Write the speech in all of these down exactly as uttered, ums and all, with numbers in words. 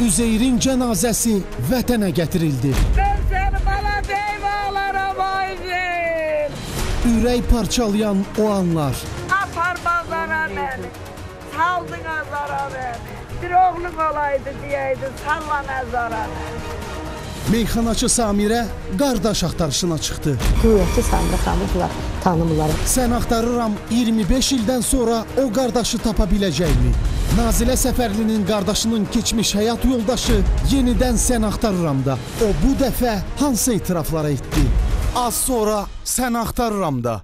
Üzeyrin cənazəsi vətənə gətirildi. Mən səni bana deyvalara vayzim. Ürək parçalayan o anlar. Apar bazara məni, saldın azara məni. Bir oğlum olaydı deyəydi, salla məzara məni. Meyxanaçı Samirə qardaş axtarışına çıxdı. Güya ki, Samirə xanımı bunlar tanımırlar. Sən axtarıram iyirmi beş ildən sonra o qardaşı tapa biləcəkmi? Nazilə Səfərlinin qardaşının keçmiş həyat yoldaşı yenidən Sən axtarıram da. O bu dəfə hansı etiraflara etdi? Az sonra Sən axtarıram da.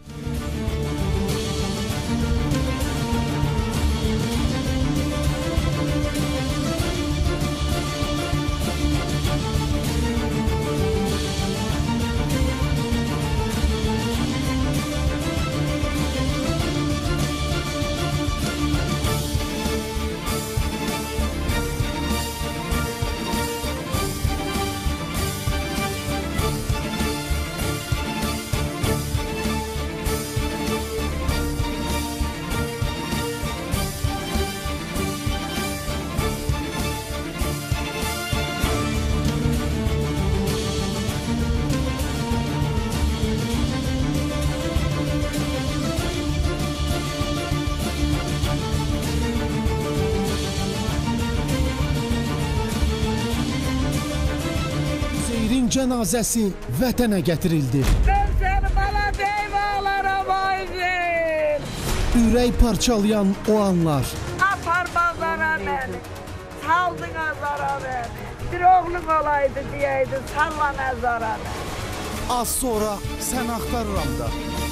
Üzeyrin cənazəsi vətənə gətirildi. Mən səni bana deyvalara vayzim. Ürək parçalayan o anlar. Apar bazara məni, saldın azara məni. Bir oğlum olaydı deyəydi, salla məzara məni. Az sonra Sən axtarıram da.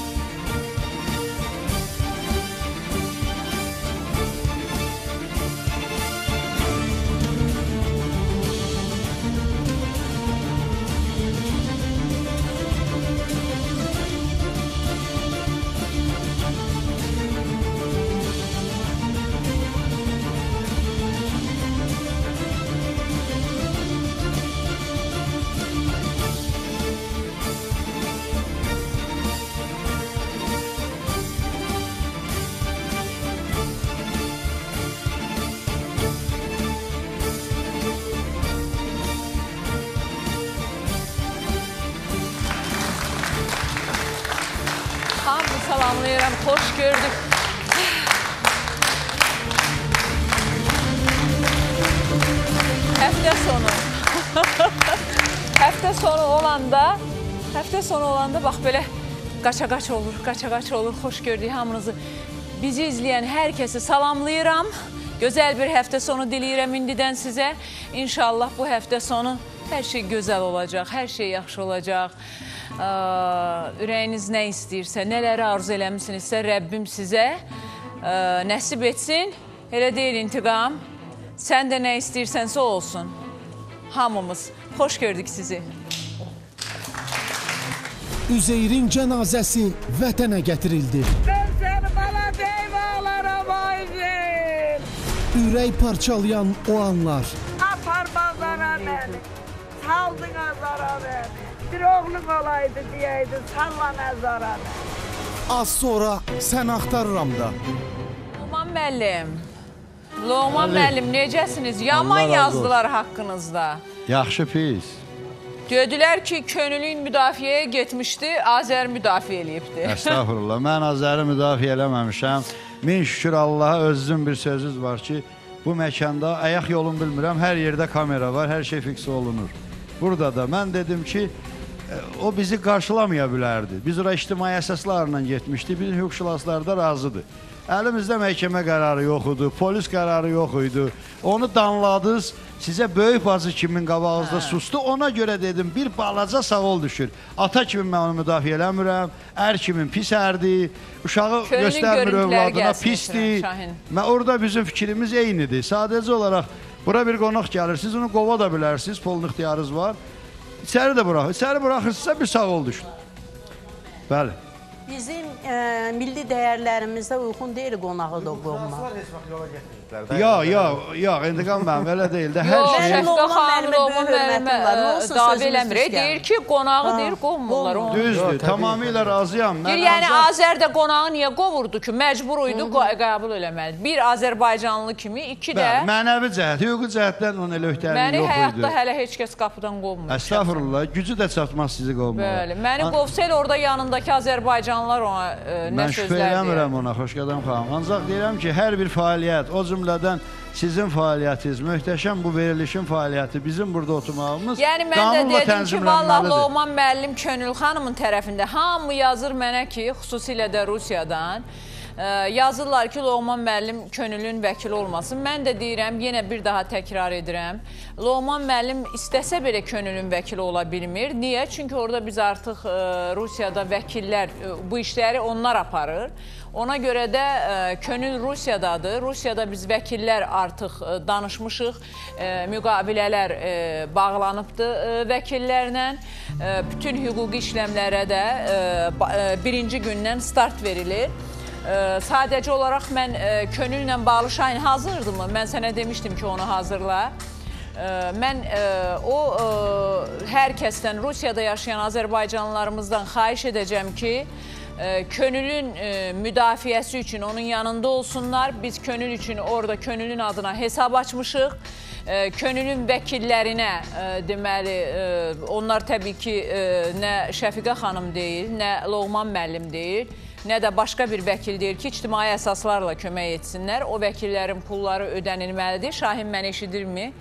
Hamını salamlayıram, xoş gördük. Həftə sonu. Həftə sonu olanda, həftə sonu olanda bax belə qaça-qaç olur, qaça-qaç olur. Xoş gördük hamınızı. Bizi izləyən hər kəsi salamlayıram. Gözəl bir həftə sonu diləyirəm indidən sizə. İnşallah bu həftə sonu hər şey gözəl olacaq, hər şey yaxşı olacaq. Ürəyiniz nə istəyirsə, nələri arzu eləmişsinizsə Rəbbim sizə nəsib etsin. Elə deyil intiqam. Sən də nə istəyirsənsə olsun. Hamımız. Xoş gördük sizi. Üzeyrin cənazəsi vətənə gətirildi. Mən səni bana deyvalara vayzim. Ürək parçalayan o anlar. Apar bazara məni, saldın azara məni. Bir oğlum olaydı deyəydi, salla məzara məni. Az sonra Sən axtarıram da. Loğman müəllim, Loğman müəllim necəsiniz? Yaman yazdılar haqqınızda. Yaxşı, pis. Dedilər ki, könülün müdafiəyə getmişdi, Azər müdafiə eləyibdi. Əstəğfurullah, mən Azəri müdafiə eləməmişəm. Min şükür Allaha, özünün bir sözünüz var ki, bu məkanda, ayaq yolunu bilmirəm, hər yerdə kamera var, hər şey fiks olunur. Burada da mən dedim ki, o bizi qarşılamaya bilərdi. Biz ora ictimai əsaslarla getmişdik, bizim hüquqşünaslar da razıdır. Əlimizdə məhkəmə qərarı yox idi, polis qərarı yox idi. Onu danladınız, sizə böyük bacı kimin qabağınızda sustu. Ona görə dedim, bir balaca sağol düşür. Ata kimi mən onu müdafiə eləmirəm, ər kimin pis ərdir, uşağı göstərmir övladına pisdir. Və orada bizim fikrimiz eynidir. Sadəcə olaraq bura bir qonaq gəlir, siz onu qova da bilərsiniz, polun ixtiyarınız var. İçəri də buraxır. İçəri buraxırsınızsa bir sağol düşün. Bəli. Bizim e, milli dəyərlərimizə uyğun deyil qonağı da qovmaq. Yox, yox, yox, İntiqam mənim elə deyil də hər Yox, şey. Şəfqə xanım, böyük Loğman hörmətim var. Nə müəllimə olsun davi sözümüz eləmir. düz gəlir. Deyir ki, qonağı deyir, qovmurlar onu. Düzdür, tamamilə razıyam. Mən Deyir, yəni ancaq- Azərdə qonağı niyə qovurdu ki? Məcbur idi qa- qəbul eləməli. Bir Azərbaycanlı kimi, iki də Bəli, mənəvi cəhət, hüquqi cəhətdən onun elə öhdəliyi məni yox həyatda idi. hələ heç kəs qapıdan qovmur. Əstəğfurullah, gücü də çatmaz sizi qovmağa. Bəli, məni An- qovsa elə orada yanındakı Azərbaycanlılar ona e, nə Mən şübhə sözlər deyir. eləmirəm ona, Xoşqədəm xanım. Ancaq deyirəm ki, hər bir fəaliyyət, o cümlədən sizin fəaliyyətiniz, möhtəşəm bu verilişin fəaliyyəti, bizim burada oturmağımız Yəni mən də qanunla dedim ki, vallah tənzimlənməlidir. Loğman müəllim Könül xanımın tərəfində hamı yazır mənə ki, xüsusilə də Rusiyadan e, yazırlar ki, Loğman müəllim Könülün vəkili olmasın. Mən də deyirəm, yenə bir daha təkrar edirəm. Loğman müəllim istəsə belə Könülün vəkili ola bilmir. Niyə? Çünki orada biz artıq e, Rusiyada vəkillər, e, bu işləri onlar aparır. Ona görə də e, Könül Rusiyadadır. Rusiyada biz vəkillər artıq e, danışmışıq, e, müqavilələr e, bağlanıbdır e, vəkillərlə. E, bütün hüquqi işləmlərə də e, ba- e, birinci gündən start verilir. E, sadəcə olaraq mən e, Könüllə bağlı Şahin hazırdımı? Mən sənə demişdim ki, onu hazırla. E, mən e, o e, hər kəsdən, Rusiyada yaşayan Azərbaycanlılarımızdan xahiş edəcəm ki, e, Könülün e, müdafiəsi üçün onun yanında olsunlar. Biz Könül üçün orada Könülün adına hesab açmışıq. E, Könülün vəkillərinə e, deməli, e, onlar təbii ki, e, nə Şəfiqə xanım deyil, nə Loğman müəllim deyil, nə də başqa bir vəkil deyir ki, ictimai əsaslarla kömək etsinlər. O vəkillərin pulları ödənilməlidir. Şahin məni eşidirmi?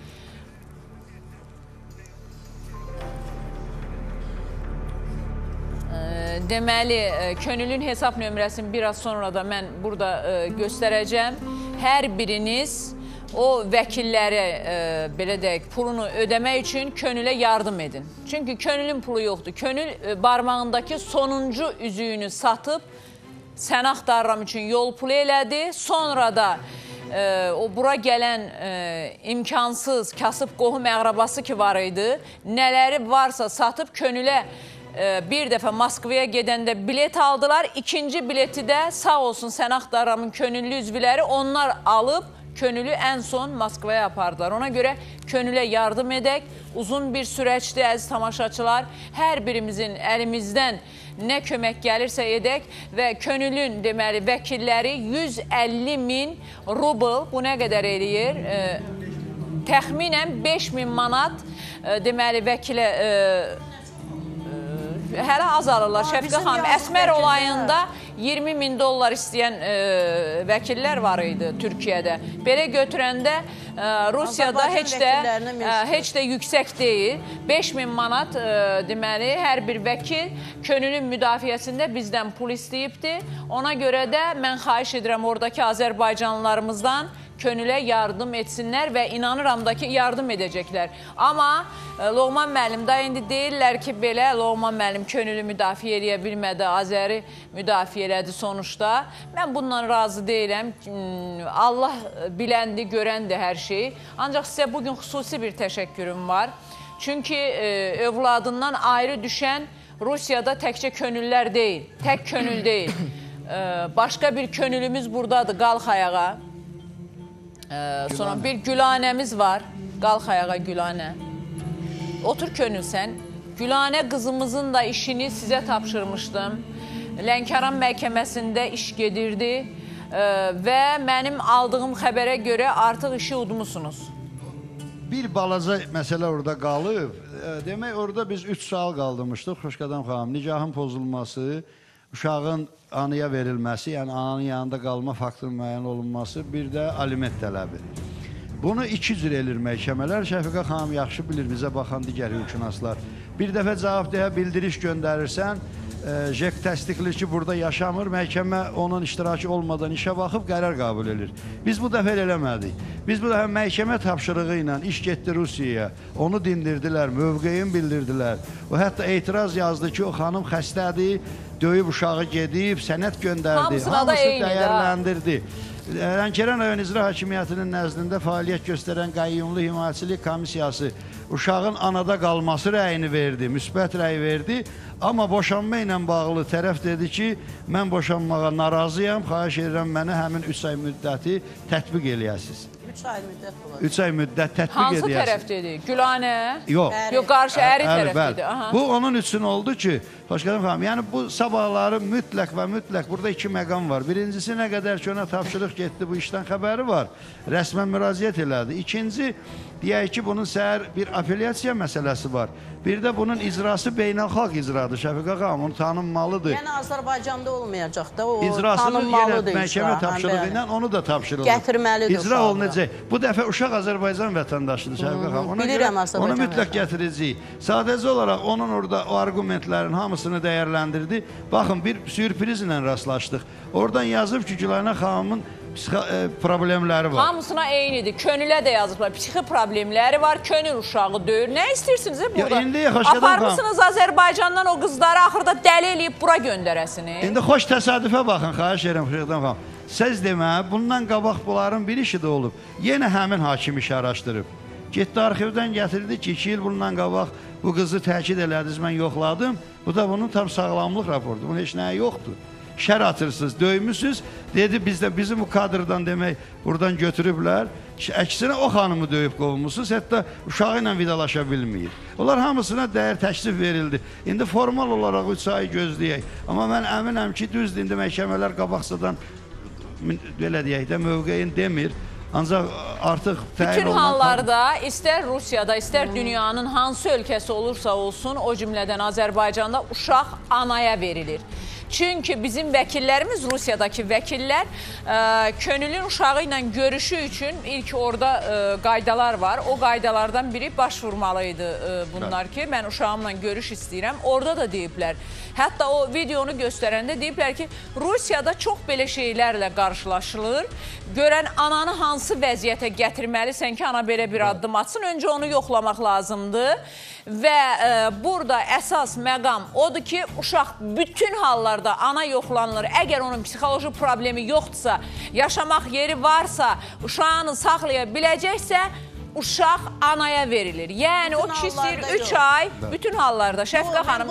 Deməli, Könülün hesab nömrəsini biraz sonra da mən burada e, göstərəcəm. Hər biriniz o vəkilləri, e, belə deyək, pulunu ödəmək üçün Könülə yardım edin. Çünki Könülün pulu yoxdur. Könül e, barmağındakı sonuncu üzüyünü satıb sən axtarıram üçün yol pulu elədi. Sonra da e, o bura gələn e, imkansız, kasıb qohum əqrabası ki var idi, nələri varsa satıb Könülə bir dəfə Moskvaya gedəndə bilet aldılar. İkinci bileti də sağ olsun sən axtarramın könüllü üzvləri onlar alıb Könülü ən son Moskvaya apardılar. Ona görə Könülə yardım edək. Uzun bir süreçdir əziz tamaşaçılar. Hər birimizin əlimizdən nə kömək gəlirsə edək və Könülün deməli vəkilləri yüz əlli min rubl, bu nə qədər eləyir? E, təxminən beş min manat e, deməli vəkilə e, hələ azalırlar. Şəfiqə xanım, Əsmər olayında iyirmi min dollar istəyən e, vəkillər var idi Türkiyədə. Belə götürəndə e, Rusiyada heç də, e, heç də yüksək deyil. beş min manat e, deməli hər bir vəkil Könülün müdafiəsində bizdən pul istəyibdir. Ona görə də mən xahiş edirəm oradakı Azərbaycanlılarımızdan Könülə yardım etsinlər və inanıram da ki, yardım edəcəklər. Amma e, Loğman müəllim da indi deyirlər ki, belə Loğman müəllim Könülü müdafiə edə bilmədi, Azəri müdafiə elədi sonuçta. Mən bundan razı deyiləm. Allah biləndi, görəndi hər şeyi. Ancaq sizə bugün xüsusi bir təşəkkürüm var. Çünki e, övladından ayrı düşən Rusiyada təkcə könüllər deyil, tək könül deyil. E, başqa bir könülümüz buradadır, qalx ayağa. Ee, sonra bir Gülanəmiz var. Qalx ayağa Gülanə. Otur Könül sən. Gülanə qızımızın da işini sizə tapşırmışdım. Lənkəran məhkəməsində iş gedirdi ee, və mənim aldığım xəbərə görə artıq işi udmusunuz. Bir balaca məsələ orada qalıb. E, demək orada biz üç sual qaldırmışdıq. Xoşqədəm xanım, nikahın pozulması, uşağın anıya verilməsi, yəni ananın yanında qalma faktının müəyyən olunması, bir də aliment tələbi. Bunu iki cür elir məhkəmələr. Şəfiqə xanım yaxşı bilir, bizə baxan digər hüquqşünaslar. Bir dəfə cavabdeyə bildiriş göndərirsən, e, J E K təsdiqlir ki, burada yaşamır, məhkəmə onun iştirakı olmadan işə baxıb qərar qəbul edir. Biz bu dəfə eləmədik. Biz bu dəfə məhkəmə tapşırığı ilə iş getdi Rusiyaya, onu dindirdilər, mövqeyin bildirdilər. O hətta etiraz yazdı ki, o xanım xəstədir, döyüb uşağı gedib, sənət göndərdi, Hamısına da hamısı eyni dəyərləndirdi. Lənkəran rayon icra hakimiyyətinin nəzdində fəaliyyət göstərən Qəyyumlu Himayəçilik Komissiyası uşağın anada qalması rəyini verdi, müsbət rəy verdi. Amma boşanma ilə bağlı tərəf dedi ki, mən boşanmağa narazıyam, xahiş edirəm mənə həmin üç ay müddəti tətbiq eləyəsiniz. üç ay müddət olacaq. üç ay müddət tətbiq Hansı eləyəsiniz. tərəf dedi? Gülanə? Yox. Yox, qarşı əri Əli, tərəf bəli. dedi. Aha. Bu onun üçün oldu ki, Xoşqədəm xanım, yəni bu sabahları mütləq və mütləq burada iki məqam var. Birincisi, nə qədər ki ona tapşırıq getdi, bu işdən xəbəri var. Rəsmən müraciət elədi. İkinci, deyək ki, bunun səhər bir apellyasiya məsələsi var. Bir də bunun icrası beynəlxalq icradır. Şəfiqə xanım, onu tanınmalıdır. Yəni Azərbaycanda olmayacaq da, o İcrasını yenə tanınmalıdır məhkəmə icra. tapşırığı ilə onu da tapşırılır. Gətirməlidir İcra uşağı. olunacaq. Bu dəfə uşaq Azərbaycan vətəndaşıdır Şəfiqə xanım. Ona Bilirəm görə Azərbaycan onu mütləq vətəndaşı. gətirəcəyik. Sadəcə olaraq onun orada o arqumentlərin hamısını dəyərləndirdi. Baxın, bir sürprizlə rastlaşdıq. Oradan yazıb ki, Gülanə xanımın psixi problemləri var. Hamısına eynidir. Könülə də yazıblar. Psixi problemləri var. Könül uşağı döyür. Nə istəyirsiniz burada? Ya indi Xoşqədəm xanım. Aparmışsınız Azərbaycandan o qızları axırda dəli eləyib bura göndərəsini. İndi xoş təsadüfə baxın, xahiş edirəm Xoşqədəm xanım. Siz demə, bundan qabaq bunların bir işi də olub. Yenə həmin hakim işi araşdırıb. Getdi arxivdən gətirdi ki, iki il bundan qabaq bu qızı təkid elədiniz, mən yoxladım. Bu da bunun tam sağlamlıq raportu. Bunun heç nəyə yoxdur. Şər atırsınız, döymüsünüz. Dedi, bizdə bizim bu kadrdan demək buradan götürüblər. Əksinə o xanımı döyüb qovmuşsunuz, hətta uşağı ilə vidalaşa bilməyir. Onlar hamısına dəyər təklif verildi. İndi formal olaraq üç ay gözləyək. Amma mən əminəm ki, düzdür, indi məhkəmələr qabaqsadan belə deyək də mövqeyin demir. Ancaq artıq təyin Bütün olunan... hallarda, istər Rusiyada, istər dünyanın hansı ölkəsi olursa olsun, o cümlədən Azərbaycanda uşaq anaya verilir. Çünki bizim vəkillərimiz, Rusiyadakı vəkillər, ə, könülün uşağı ilə görüşü üçün ilk orada ə, qaydalar var. O qaydalardan biri başvurmalıydı ə, bunlar ki, mən uşağımla görüş istəyirəm. Orada da deyiblər. Hətta o videonu göstərəndə deyiblər ki, Rusiyada çox belə şeylərlə qarşılaşılır. Görən ananı hansı vəziyyətə gətirməlisən ki, ana belə bir addım atsın, öncə onu yoxlamaq lazımdır. Və e, burada əsas məqam odur ki, uşaq bütün hallarda ana yoxlanılır. Əgər onun psixoloji problemi yoxdursa, yaşamaq yeri varsa, uşağını saxlaya biləcəksə, uşaq anaya verilir. Yəni o kişi istəyir üç ay, bütün hallarda Şəfiqə xanım,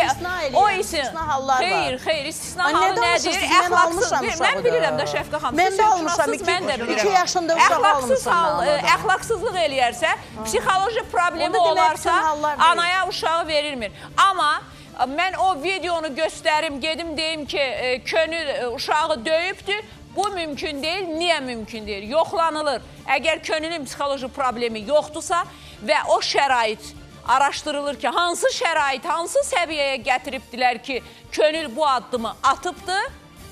o isim, xeyr, xeyr, istisna halı nədir? Əxlaqsız, mən bilirəm də Şəfiqə xanım, mən də almışam, mən də bilirəm. iki yaşında uşaq almışam. Əxlaqsızlıq eləyərsə, psixoloji problemi olarsa, anaya uşağı verilmir. Amma mən o videonu göstərim, gedim deyim ki, könül uşağı döyübdür. Bu mümkün deyil. Niyə mümkün deyil? Yoxlanılır. Əgər könülün psixoloji problemi yoxdursa və o şərait araşdırılır ki, hansı şərait, hansı səviyyəyə gətiribdilər ki, könül bu addımı atıbdır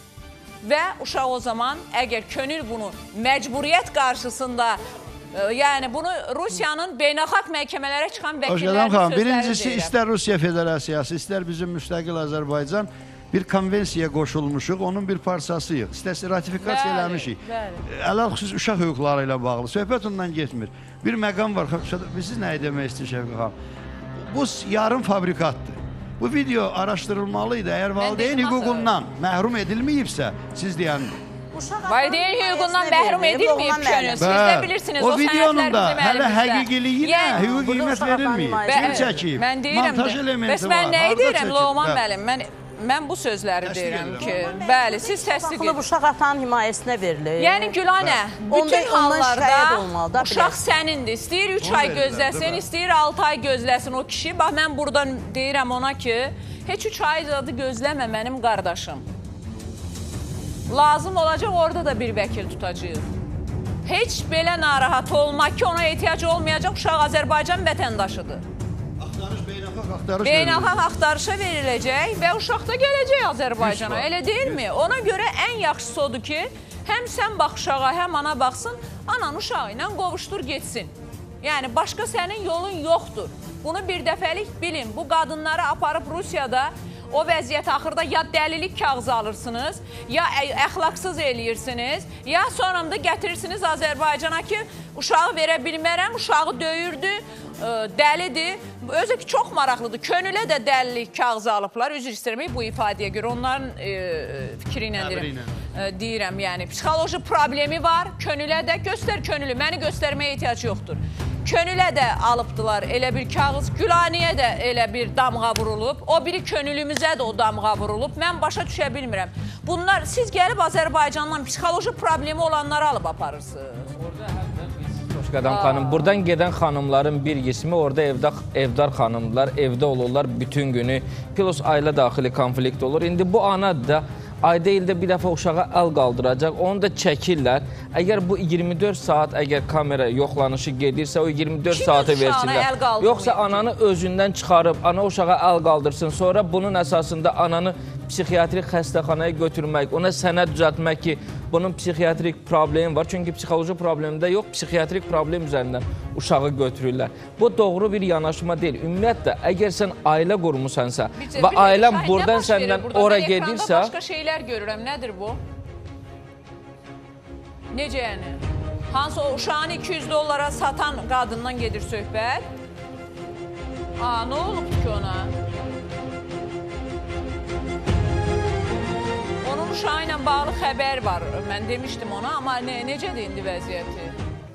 və uşaq o zaman, əgər könül bunu məcburiyyət qarşısında, yəni bunu Rusiyanın beynəlxalq məhkəmələrə çıxan vəkillərinin sözləri deyirəm. Birincisi, istər Rusiya Federasiyası, istər bizim müstəqil Azərbaycan bir konvensiyaya qoşulmuşuq, onun bir parçasıyıq. İstəsə ratifikasiya eləmişik. Ələlxüsus uşaq hüquqları ilə bağlı. Söhbət ondan getmir. Bir məqam var. Siz nəyi demək istəyir Şəfiqə xanım? Bu yarım fabrikatdır. Bu video araşdırılmalıydı. Əgər valideyn hüququndan məhrum edilməyibsə, siz deyən... Valideyn hüququndan məhrum edilməyib könül. Siz də bilirsiniz, o videonun da sənədlər hələ həqiqiliyinə hüquq qiymət verilməyib. Kim çəkib? Montaj elementi var. Bəs mən nəyi deyirəm, Loğman müəllim? Mən... Mən bu sözləri deyirəm ki, bəli, siz təsdiq edin. Uşaq atanın himayəsinə verilir. Yəni Gülanə, bütün hallarda uşaq sənindir. İstəyir üç ay gözləsin, istəyir altı ay gözləsin o kişi. Bax, mən buradan deyirəm ona ki, heç üç ay adı gözləmə mənim qardaşım. Lazım olacaq, orada da bir vəkil tutacaq. Heç belə narahat olmaq ki, ona ehtiyac olmayacaq, uşaq Azərbaycan vətəndaşıdır. Beynəlxalq axtarışa veriləcək və uşaq da gələcək Azərbaycana, elə deyilmi? Ona görə ən yaxşısı odur ki, həm sən bax uşağa, həm ana baxsın, anan uşağı ilə qovuşdur getsin. Yəni, başqa sənin yolun yoxdur. Bunu bir dəfəlik bilin. Bu qadınları aparıb Rusiyada o vəziyyət axırda ya dəlilik kağızı alırsınız, ya əxlaqsız eləyirsiniz, ya sonra da gətirirsiniz Azərbaycana ki, uşağı verə bilmərəm, uşağı döyürdü, dəlidir. Özü ki, çox maraqlıdır. Könülə də dəlilik kağızı alıblar. Üzr istəyirəm bu ifadəyə görə. Onların fikri ilə deyirəm. deyirəm, yəni psixoloji problemi var, könülə də göstər könülü, məni göstərməyə ehtiyac yoxdur. Könülə də alıbdılar elə bir kağız, Gülaniyə də elə bir damğa vurulub, o biri könülümüzə də o damğa vurulub, mən başa düşə bilmirəm. Bunlar, siz gəlib Azərbaycandan psixoloji problemi olanları alıb aparırsınız. Orada həm də biz Xoşqədəm xanım, buradan gedən xanımların bir qismi orada evdə evdar xanımlar, evdə olurlar bütün günü, plus ailə daxili konflikt olur. İndi bu ana da ayda ildə bir dəfə uşağa əl qaldıracaq, onu da çəkirlər. Əgər bu iyirmi dörd saat əgər kamera yoxlanışı gedirsə, o iyirmi dörd saatı versinlər. Yoxsa ananı özündən çıxarıb, ana uşağa əl qaldırsın, sonra bunun əsasında ananı psixiatrik xəstəxanaya götürmək, ona sənəd düzəltmək ki, bunun psixiatrik problemi var. Çünki psixoloji problemdə yox, psixiatrik problem üzərindən uşağı götürürlər. Bu doğru bir yanaşma deyil. Ümumiyyətlə, əgər sən ailə qurmusansa və ailən buradan səndən ora gedirsə... Başqa şeylər görürəm. Nədir bu? Necə yəni? Hansı o uşağını iki yüz dollara satan qadından gedir söhbət? Aa, nə olubdur ki ona? Onun uşağı ilə bağlı xəbər var. Mən demişdim ona, amma ne, necədir indi vəziyyəti?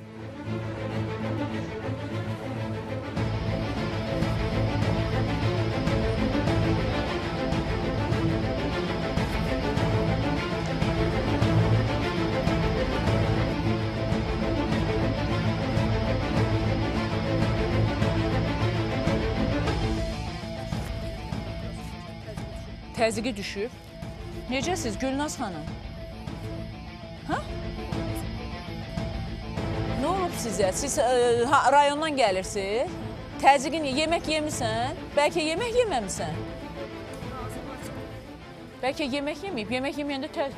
Təzyiqi düşüb. Necəsiz Gülnaz xanım? Ha? Nə olub sizə? Siz ə, ha, rayondan gəlirsiniz. Təzyiqin yemək yemisən? Bəlkə yemək yeməmisən? Bəlkə yemək yeməyib. Yemək yeməyəndə təz...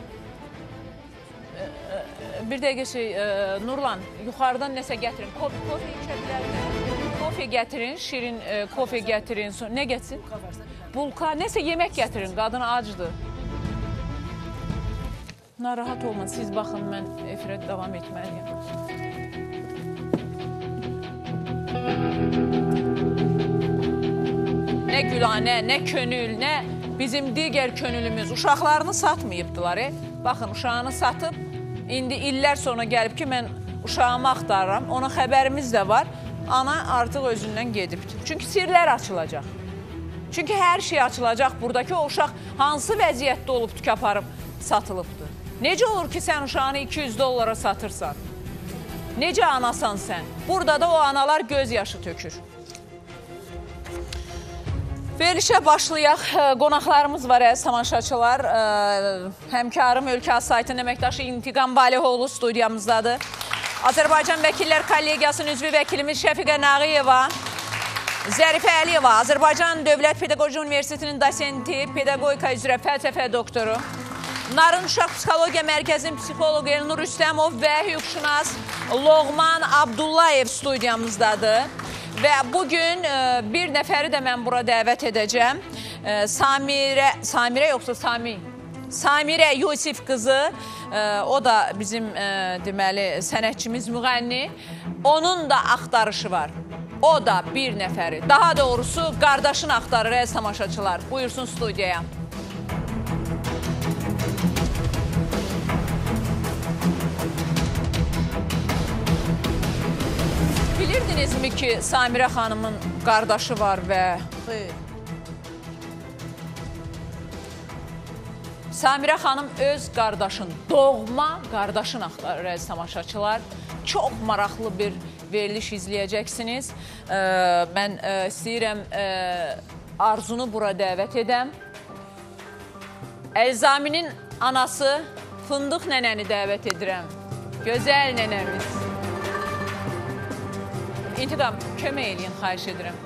Bir dəqiqə şey, ə, Nurlan, yuxarıdan nəsə gətirin. Kofe, kofe içə bilərlər. Kofe gətirin, şirin ə, kofe gətirin. Nə getsin? Bulka, nəsə yemək gətirin. Qadın acıdır. Narahat olma, siz baxın, mən efirə davam etməliyim. Nə Gülanə, nə könül, nə bizim digər könülümüz uşaqlarını satmayıbdılar. E? Baxın, uşağını satıb, indi illər sonra gəlib ki, mən uşağımı axtarıram, ona xəbərimiz də var. Ana artıq özündən gedibdir. Çünki sirlər açılacaq. Çünki hər şey açılacaq buradakı o uşaq hansı vəziyyətdə olubdur ki, aparıb satılıbdır. Necə olur ki, sən uşağını iki yüz dollara satırsan? Necə anasan sən? Burada da o analar göz yaşı tökür. Verilişə başlayaq. Qonaqlarımız var, əziz tamaşaçılar. Həmkarım Ölkə saytının əməkdaşı İntiqam Valihoğlu studiyamızdadır. Azərbaycan Vəkillər Kollegiyasının üzvü vəkilimiz Şəfiqə Nağıyeva, Zərifə Əliyeva, Azərbaycan Dövlət Pedaqoji Universitetinin dosenti, pedaqogika üzrə fəlsəfə doktoru, Narın Uşaq Psixologiya Mərkəzinin psixoloqu Elnur Rüstəmov və hüquqşünas Loğman Abdullayev studiyamızdadır. Və bugün bir nəfəri də mən bura dəvət edəcəm. Samirə, Samirə yoxsa Sami? Samirə Yusif qızı, o da bizim deməli sənətçimiz, müğənni. Onun da axtarışı var. O da bir nəfəri. Daha doğrusu qardaşını axtarır, əziz tamaşaçılar. Buyursun studiyaya. Bilirdinizmi ki, Samirə xanımın qardaşı var və... Xeyr. Samirə xanım öz qardaşın, doğma qardaşın axtarır, əziz tamaşaçılar. Çox maraqlı bir veriliş izləyəcəksiniz. Mən istəyirəm Arzunu bura dəvət edəm. Əlzaminin anası Fındıq nənəni dəvət edirəm. Gözəl nənəmiz. İntiqam, kömək eləyin, xahiş edirəm.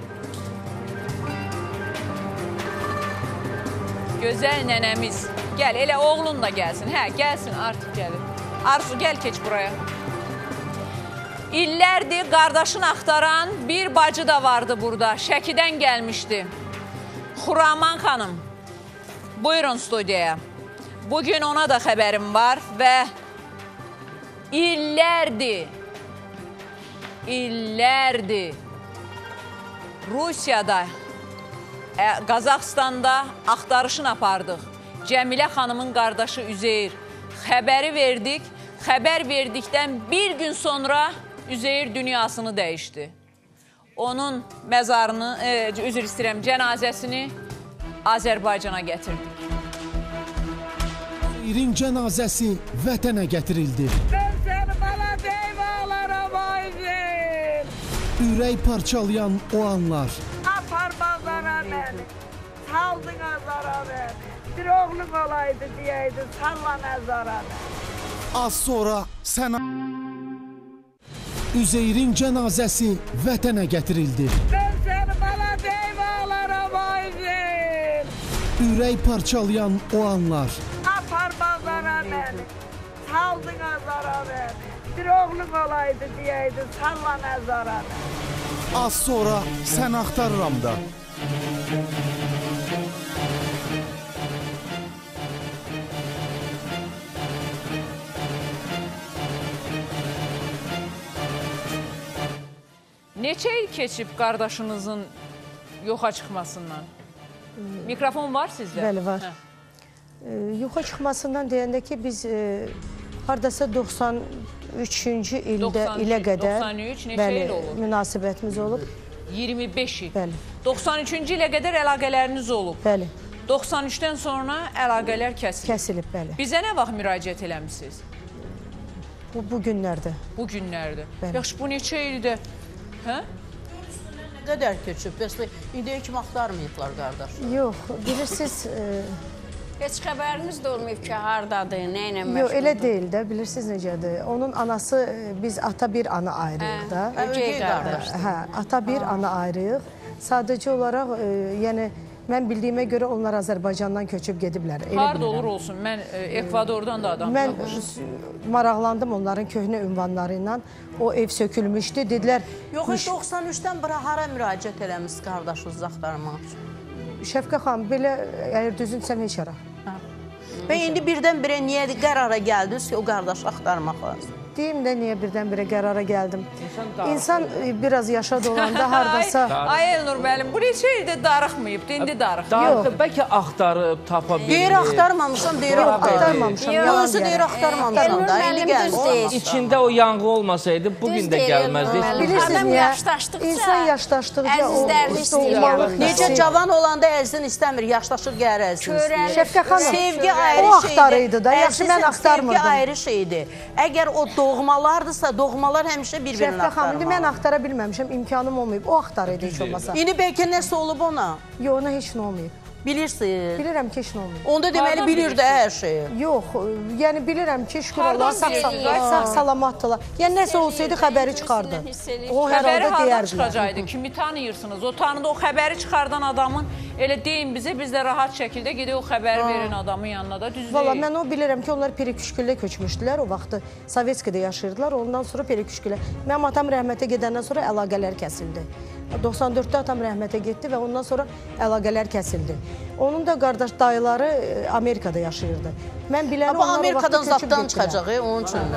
Gözəl nənəmiz. Gəl, elə oğlun da gəlsin. Hə, gəlsin, artıq gəlir. Arzu, gəl, keç buraya. İllərdir qardaşını axtaran bir bacı da vardı burada. Şəkidən gəlmişdi. Xuraman xanım, buyurun studiyaya. Bugün ona da xəbərim var və illərdir, illərdir Rusiyada, ə, Qazaxstanda axtarışını apardıq. Cəmilə xanımın qardaşı Üzeyir. Xəbəri verdik. Xəbər verdikdən bir gün sonra Üzeyir dünyasını dəyişdi. Onun məzarını, e, üzr istəyirəm, cənazəsini Azərbaycana gətirdik. Üzeyirin cənazəsi vətənə gətirildi. Ben seni bana deyvalara bayzil. Ürək parçalayan o anlar. Apar bazara beni. Saldın azara beni. Bir oğlum olaydı diyeydi. Salla mezara beni. Az sonra sən... Üzeyirin cənazəsi vətənə gətirildi. Ben seni bana deyvalara bayzil. Ürək parçalayan o anlar. Apar bazara beni. Saldın azara beni. Bir oğlum olaydı diyeydi. Salla mezara beni. Az sonra sən axtarıram da. Neçə il keçib qardaşınızın yoxa çıxmasından? Mikrofon var sizdə? Bəli, var. Hə. E, yoxa çıxmasından deyəndə ki, biz e, hardasa doxsan üçüncü ildə ilə qədər doxsan üç neçə bəli, il olur? münasibətimiz olub. iyirmi beş il. Bəli. doxsan üçüncü ilə qədər əlaqələriniz olub. Bəli, doxsan üçdən sonra əlaqələr kəsilib. kəsilib, bəli. Bizə nə vaxt müraciət eləmisiniz? Bu, bu günlərdə. Bu günlərdə. Bəli. Yaxşı, bu neçə ildə? Hə? Ne kadar köçüb? Bəs indiyə kimi axtarmayıblar qardaş. Yox, bilirsiniz, e, Heç xəbərimiz də olmayıb ki, hardadır, nə ilə məşğuldur. yox, elə deyil də, bilirsiniz necədir. Onun anası, e, biz ata bir ana ayrıyıq da. Ögey qardaş. Hə, ata bir ana ayrıyıq. Sadəcə olaraq, e, yəni, mən bildiyimə görə onlar Azərbaycandan köçüb gediblər. Elə Harda bilirəm. olur olsun. Mən e, Ekvadordan da adam Mən tapmışam. maraqlandım onların köhnə ünvanları ilə. O ev sökülmüşdü. Dedilər, Yox, doxsan üçdən bura hara müraciət eləmişsiniz qardaşınızı axtarmaq üçün? Şəfqə xanım, belə əgər düzünsəm heç ara. Və indi birdən-birə niyə qərara gəldiniz ki, o qardaşı axtarmaq lazım? Deyim də niyə birdən-birə qərara gəldim. İnsan e, biraz yaşa dolanda hardasa... Ay Elnur müəllim, bu neçə ildə darıxmayıb, indi darıxmayıb. Darıxıb, bəlkə axtarıb, tapa bilir. Deyir axtarmamışam, deyir Axtarmamışam, yalan Özü deyir deyirəm. axtarmamışam da, indi Müəllim düz gəl. deyir. İçində o yanğı olmasaydı, bugün Düz də deyir, gəlməzdi. müəllim. Bilirsiniz Adam niyə? yaşlaşdıqca İnsan yaşlaşdıqca o əzizlərini istəyir. doğmalıq Necə hissi- cavan olanda əzin istəmir, yaşlaşır gəlir əzin istəyir. Şəfqə xanım, Sevgi o ayrı axtarıydı da, şeydir. yaxşı mən Əzizim, axtarmırdım. Sevgi ayrı şeydir. Əgər o doğmalardırsa, doğmalar həmişə bir-birini Şəfqə xanım, indi mən axtarmalı. axtara bilməmişəm, imkanım olmayıb. O axtarıydı heç olmasa. İndi bəlkə nəsə olub ona? Yox, ona heç nə olmayıb. Bilirsiniz. Bilirəm ki, heç nə olmayıb. Onda deməli Hardan bilir də hər şeyi. Yox, yəni bilirəm ki, şükür Hardan Allah, sağ, bilirsiniz? sağ, sağ salamatdırlar. Yəni nəsə olsaydı xəbəri çıxardı. O hər Xəbəri halda hardan deyərdilər. çıxacaqdı? Kimi tanıyırsınız? O tanıdı, o xəbəri çıxardan adamın elə deyin bizə, biz də rahat şəkildə gedək o xəbəri verin adamın yanına da, düz Valla deyil. mən o bilirəm ki, onlar Periküşkülə köçmüşdülər. O vaxtı Sovetskidə yaşayırdılar. Ondan sonra Periküşkülə. Mənim atam rəhmətə gedəndən sonra əlaqələr kəsildi. doxsan dörddə atam rəhmətə getdi və ondan sonra əlaqələr kəsildi. Onun da qardaş dayıları e, Amerikada yaşayırdı. Mən biləni Bu onlar o Amerikadan vaxtı köçüb zapdan getdilər. çıxacaq, e, onun üçün.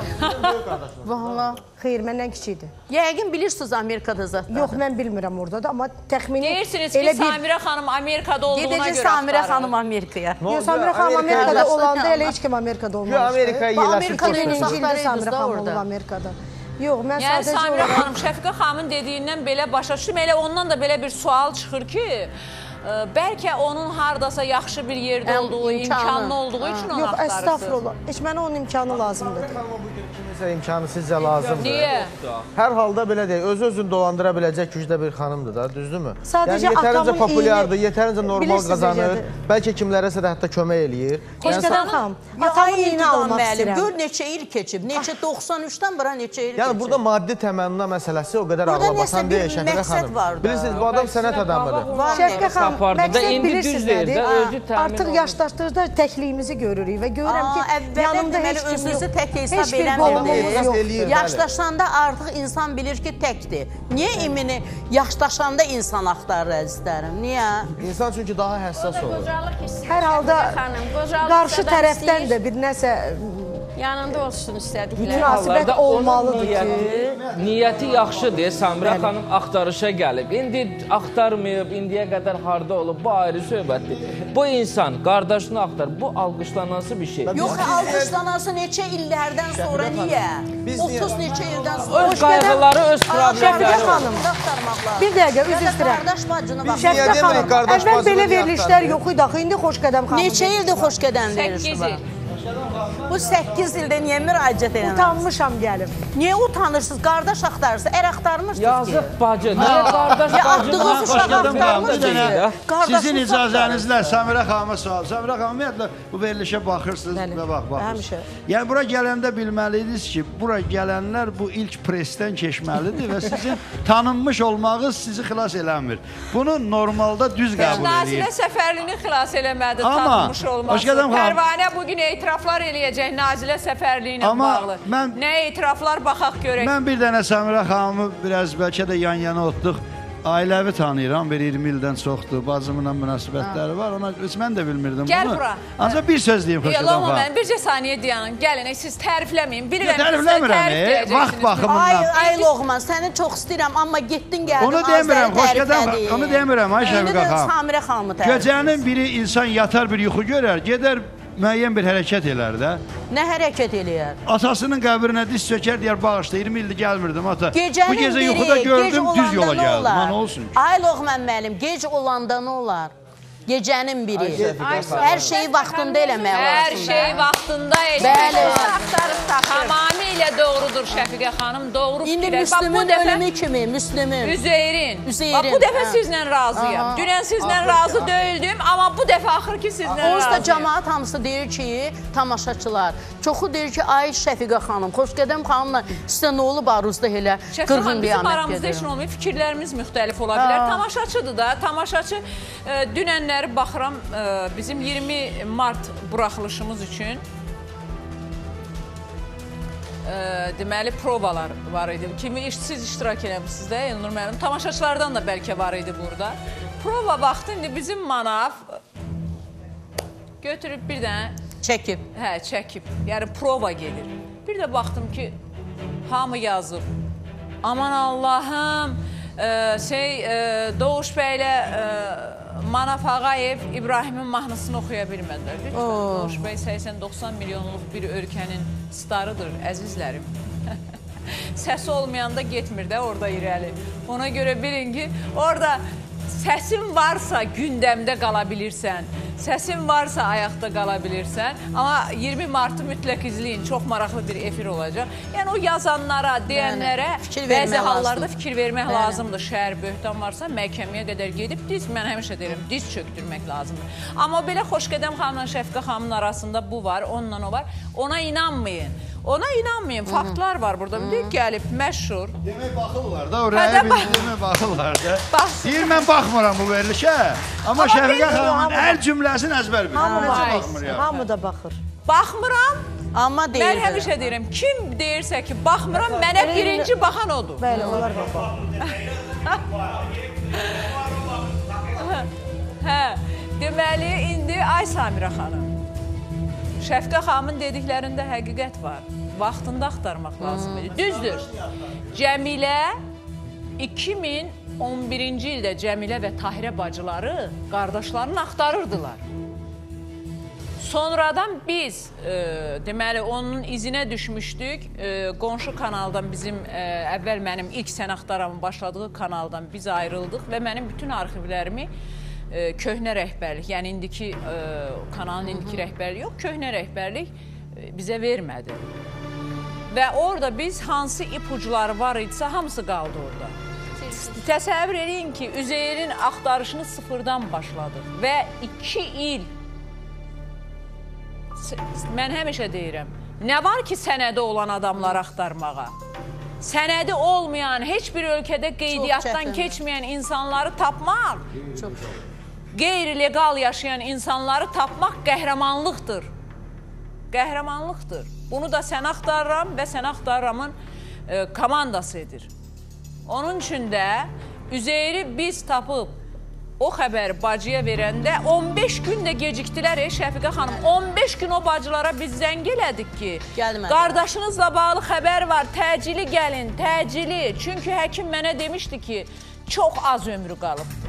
Valla. Xeyr, məndən kiçikdir. Yəqin bilirsiniz Amerikada zatdan. Yox, mən bilmirəm orada da, amma təxmini Deyirsiniz ki, elə bir... Samirə xanım Amerikada olduğuna Gedəcək görə Samirə axtarır. xanım Amerikaya. Yox, Samirə xanım Amerikada olanda elə heç kim Amerikada olmamışdı. Amerikaya Bu yerləşib Amerikada getdi. birinci ildə Saxlarıydınız Samirə da xanım orada. olub Amerikada. Yox, mən Yəni sadəcə Samirə olaraq... xanım, Şəfiqə xanımın dediyindən belə başa düşdüm. Elə ondan da belə bir sual çıxır ki, ə, bəlkə onun hardasa yaxşı bir yerdə Ən olduğu, imkanı. imkanlı olduğu üçün onu Yox, axtarırsınız. əstəğfurullah. Heç mənə onun imkanı lazımdır. Kiminsə imkanı sizcə lazımdır. Niyə? Hər halda belə deyil, öz-özünü dolandıra biləcək gücdə bir xanımdır da, düzdürmü? Sadəcə yəni yetərincə atamın populyardır, iyini- yetərincə normal Bilirsiniz qazanır. necədir? Bəlkə kimlərəsə də hətta kömək eləyir. Xoşqədəm xanım, Ay atamın iyini İltidan almaq müəllim, istəyirəm. gör neçə il keçib, neçə doxsan üçdən bura neçə il keçib. Yəni burada maddi təmənnə məsələsi o qədər Burada ağlabasan nəsə bir deyil Şəfiqə məqsəd xanım. var da. Bilirsiniz, bu adam sənət adamıdır. Var Şəfqə xanım, Apardı da, məqsəd indi bilirsiniz düz deyir nədir? də, özü təmin Artıq olunur. yaşlaşdıqda təkliyimizi görürük və görürəm ki, əvvələn yanımda deməli heç kim özünüzü yox. tək hesab Heç bir eləmirdi. qolumuz Yox, yoxdur. eləyir. Yaşlaşanda artıq insan bilir ki, təkdir. Niyə imini yaşlaşanda insan axtarır əzizlərim? Niyə? İnsan çünki daha həssas olur. Hər halda qarşı tərəfdən də bir nəsə Yanında olsun istədikləri. Münasibət Hallarda onun olmalıdır niyyəti, ki. niyyəti yaxşıdır. Samira xanım axtarışa gəlib. İndi axtarmayıb, indiyə qədər harda olub, bu ayrı söhbətdir. Bu insan qardaşını axtar. Bu alqışlanası bir şey. Yox, alqışlanası neçə illərdən sonra niyə? otuz neçə ildən sonra. Öz qayğıları, öz problemləri var. Bir dəqiqə, üzr istəyirəm. Qardaş bacını bax. Şəfqə xanım, əvvəl belə verilişlər yox idi axı, indi Xoşqədəm xanım. Neçə ildir Xoşqədəm verilişi var? Bu səkkiz ildə niyə müraciət edəməz? Utanmışam gəlib. Niyə utanırsınız? Qardaş axtarırsınız, ər axtarmışsınız ki. Yazıq bacı, niyə qardaş Ya bacı? adınız uşaq axtarmışsınız. Sizin icazənizlə Samira xanıma sual. Samira xanım, ümumiyyətlə bu verilişə baxırsınız və bax, baxırsınız. Yəni, bura gələndə bilməliydiniz ki, bura gələnlər bu ilk presdən keçməlidir və sizin tanınmış olmağınız sizi xilas eləmir. Bunu normalda düz qəbul edin. Nazilə Səfərlini xilas eləmədi, Amma, tanınmış olması. Xoşqədəm xanım. Pərvanə bugün etiraflar eləyəcək Nazilə Səfərli ilə Amma bağlı. mən- Nə etiraflar baxaq görək. Mən bir dənə Samira xanımı biraz bəlkə də yan-yana otduq. Ailəvi tanıyıram, bir iyirmi ildən çoxdur. Bacımla münasibətləri var. Ona heç mən də bilmirdim Gəl bunu. bura. Ancaq bir söz deyim Xoşqədəm Yox, xanım. mən bircə saniyə dayanın. Gəlin, siz tərifləməyin. Bilirəm ki, siz Tərifləmirəm, tərif e, deyəcəksiniz. vaxt baxımından. Ay, ay Loğman, səni çox istəyirəm, amma getdin gəldin. Onu demirəm, Xoşqədəm xanım. Onu demirəm, ay Şəfiqə xanım. Samirə xanımı tərif. Gecənin biri insan yatar bir yuxu görər, gedər müəyyən bir hərəkət elər də. Nə hərəkət eləyər? Atasının qəbrinə diz çökər, deyər bağışla, iyirmi ildir gəlmirdim ata. Gecənin Bu gecə biri, yuxuda gec gördüm, düz yola olanda nə gəldim. olar? Ha, nə olsun ki? Ay Loğman müəllim, gec olanda nə olar? Gecənin biri. Hər şeyi vaxtında eləmək Hər lazımdır. şey vaxtında Bəli. Axtarıb tapır. Tamamilə doğrudur Şəfiqə xanım, doğru İndi fikirlər. Bax, bu Müslümün dəfə- ölümü kimi, Müslümün. Üzeyrin. Üzeyrin, Bax, bu dəfə hə. sizlə razıyam. Aha. Dünən sizlə razı deyildim, amma bu dəfə axır ki sizlə Onsuz da razıyam. cəmaat hamısı deyir ki, tamaşaçılar, çoxu deyir ki, ay Şəfiqə xanım, Xoşqədəm xanımla sizə nə olub aruzda elə Şəfiqə qırğın xanım, bizim qiyamət aramızda heç gedir. nə olmuyor. Fikirlərimiz müxtəlif ola bilər. Ha. Tamaşaçıdır da. Tamaşaçı e, dünənləri baxıram e, bizim iyirmi mart buraxılışımız üçün e, deməli provalar var idi. Kimi siz iştirak eləmişsiniz də Elnur müəllim. Tamaşaçılardan da bəlkə var idi burada. Prova vaxtı indi bizim manav götürüb bir dənə Çəkib. hə, çəkib. Yəni prova gedir. Bir də baxdım ki, hamı yazıb. Aman Allahım, e, şey e, Doğuş bəylə e, Manaf Ağayev İbrahimin mahnısını oxuya bilmədilər. Lütfən, Doğuş bəy səksən doxsan milyonluq bir ölkənin starıdır, əzizlərim. Səsi olmayanda getmir də orada irəli. Ona görə bilin ki, orada səsin varsa gündəmdə qala bilirsən, səsin varsa ayaqda qala bilirsən. Amma iyirmi martı mütləq izləyin, çox maraqlı bir efir olacaq. Yəni o yazanlara, deyənlərə fikir bəzi vermək hallarda lazımdır. fikir vermək Bəli. lazımdır. Şəhər böhtan varsa məhkəməyə qədər gedib diz, mən həmişə deyirəm, diz çöktürmək lazımdır. Amma belə Xoşqədəm xanımla Şəfiqə xanımın arasında bu var, onunla o var. Ona inanmayın. Ona inanmayın. Faktlar var burada. Bir də gəlib məşhur. Demək baxırlar da, Hə, oraya də bir bax- demək baxırlar da. Bax- Deyir, mən baxmıram bu verilişə. Amma Şəfiqə bilmiyorum, xanımın hamı- hər cümləsini əzbər bilir. Hamı Necə da, baxmır ya? hamı da baxır. Baxmıram. Amma deyir. Mən həmişə deyirəm, kim deyirsə ki, baxmıram, mənə birinci baxan odur. Bəli, onlar baxır. Hə, deməli, indi ay Samirə xanım, Şəfiqə xanımın dediklərində həqiqət var. Vaxtında axtarmaq lazımdır. Düzdür, Cəmilə iki min on birinci ildə Cəmilə və Tahirə bacıları qardaşlarını axtarırdılar. Sonradan biz, e, deməli, onun izinə düşmüşdük. E, qonşu kanaldan bizim, e, əvvəl mənim ilk sən axtaramın başladığı kanaldan biz ayrıldıq və mənim bütün arxivlərimi e, köhnə rəhbərlik, yəni indiki e, kanalın indiki rəhbərlik yox, köhnə rəhbərlik e, bizə vermədi. Və orada biz hansı ipuçları var idisə, hamısı qaldı orada. Təsəvvür edin ki, Üzeyrin axtarışını sıfırdan başladıq və iki il mən həmişə deyirəm, nə var ki, sənədi olan adamları axtarmağa? Sənədi olmayan, heç bir ölkədə qeydiyyatdan keçməyən insanları tapmaq, qeyri-legal yaşayan insanları tapmaq qəhrəmanlıqdır. Qəhrəmanlıqdır. Bunu da sən axtarıram və sən axtarıramın e, komandası edir. Onun üçün də Üzeyri biz tapıb o xəbəri bacıya verəndə on beş gün də gecikdilər ey Şəfiqə xanım. on beş gün o bacılara biz zəng elədik ki, Gəlmədi. qardaşınızla bağlı xəbər var, təcili gəlin, təcili. Çünki həkim mənə demişdi ki, çox az ömrü qalıbdır.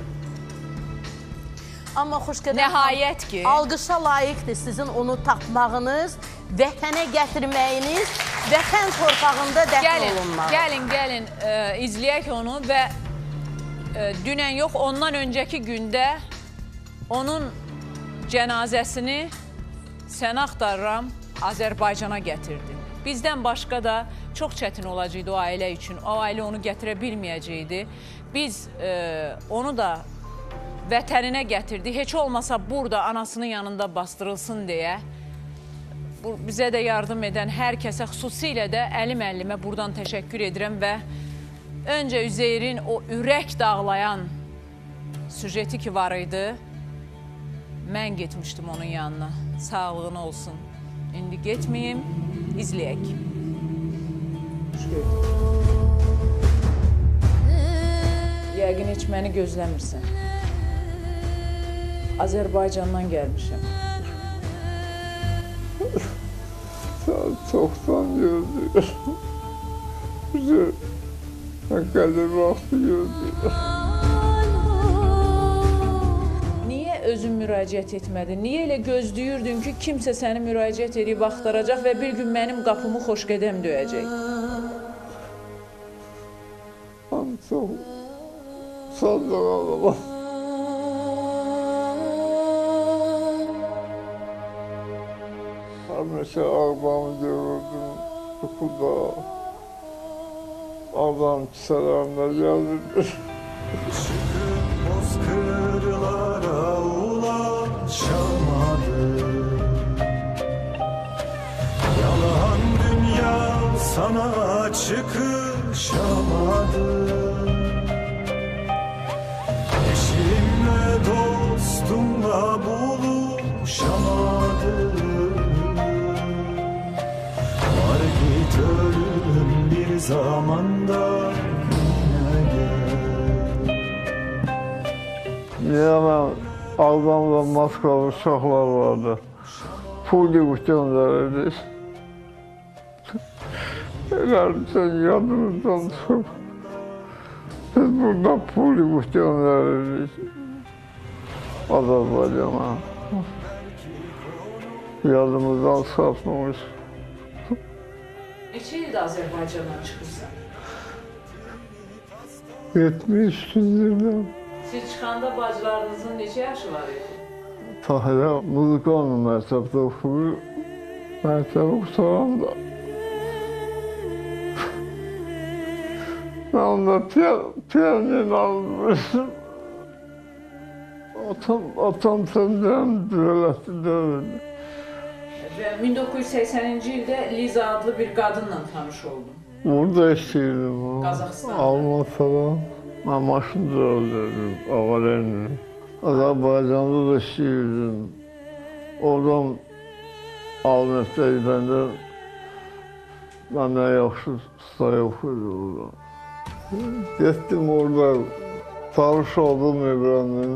Amma Xoşqədəm Nəhayət ki, alqışa layiqdir sizin onu tapmağınız, vətənə gətirməyiniz, vətən torpağında dəfn gəlin, olunmağı. gəlin, gəlin, e, izləyək onu və e, dünən yox, ondan öncəki gündə onun cənazəsini sən axtarıram Azərbaycana gətirdi. Bizdən başqa da çox çətin olacaqdı o ailə üçün. O ailə onu gətirə bilməyəcəkdi. Biz e, onu da vətəninə gətirdi. Heç olmasa burada anasının yanında bastırılsın deyə. Bu, bizə də yardım edən hər kəsə, xüsusilə də əlim-əllimə buradan təşəkkür edirəm və öncə Üzeyrin o ürək dağlayan süjeti ki var idi, mən getmişdim onun yanına. Sağlığına olsun. İndi getməyim, izləyək. Yəqin heç məni gözləmirsən. Azərbaycandan gəlmişəm. Sen çoktan gördün. Bize hakikaten vakti gördün. Niyə özün müraciət etmədin? Niyə elə gözləyirdin ki, kimsə səni müraciət edib axtaracaq və bir gün mənim qapımı Xoşqədəm döyəcək? Ben çok sandım ama. Həmişə ağlamı görürdüm, yuxuda, ağlam kisələrində gəlirdi. Çıkıp bozkırlara ulaşamadım. Yalan dünya sana çıkışamadım. Eşimle dostumla buluşamadım. Ölüm bir zamanda güne gel. Yaman ağlamla maskalı uşaqlar vardı. Pul yığıb göndərirdik. Elərdi sən yadınızdan çıxıb. Biz burada pul yığıb göndərirdik. Azərbaycana. Yadımızdan çıxartmamış. Neçə ildə Azərbaycandan çıxırsan? yetmiş gündürdən. Siz çıxanda bacılarınızın neçə yaşı var idi? Tahirə Muzikanlı məktəbdə oxuyur. Məktəbi qutaran da. Mən onda piyanin almışım. Atam, atam səndəyəm dövlətli dövürdü. Və min doqquz yüz səksəninci ildə Liza adlı bir qadınla tanış oldum. Burada işləyirdim. Qazaxıstanda. Almatada. Mən maşıncı öldürdüm, ağalarını. Azərbaycanda da işləyirdim. Oradan Almətdə gedəndə məndən yaxşı usta yox idi orada. Getdim orada, tanış oldum İbrahim'in.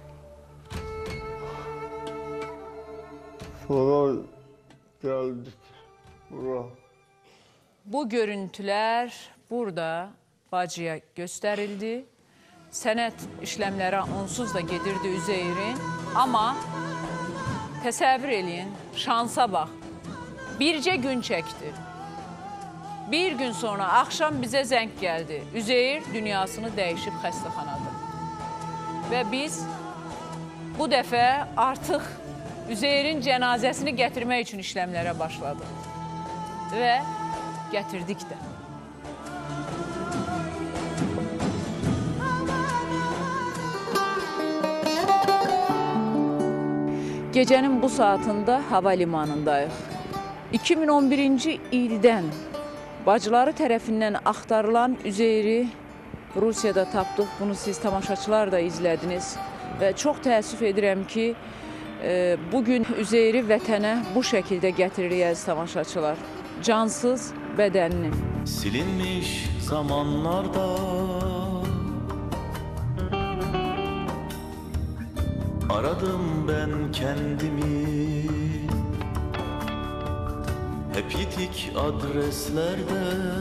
Sonra geldik bura. Bu görüntülər burada bacıya göstərildi. Sənət işləmləri onsuz da gedirdi Üzeyrin. Amma təsəvvür eləyin, şansa bax. Bircə gün çəkdi. Bir gün sonra axşam bizə zəng gəldi. Üzeyir dünyasını dəyişib xəstəxanada. Və biz bu dəfə artıq Üzeyrin cənazəsini gətirmək üçün işləmlərə başladıq. Və gətirdik də. Gecənin bu saatında hava limanındayıq. iki min on birinci ildən bacıları tərəfindən axtarılan Üzeyri Rusiyada tapdıq. Bunu siz tamaşaçılar da izlədiniz. Və çox təəssüf edirəm ki, e, bugün Üzeyri vətənə bu şəkildə gətiririk əziz tamaşaçılar. Cansız bədənini. Silinmiş zamanlarda aradım ben kendimi. Hep yitik adreslerde.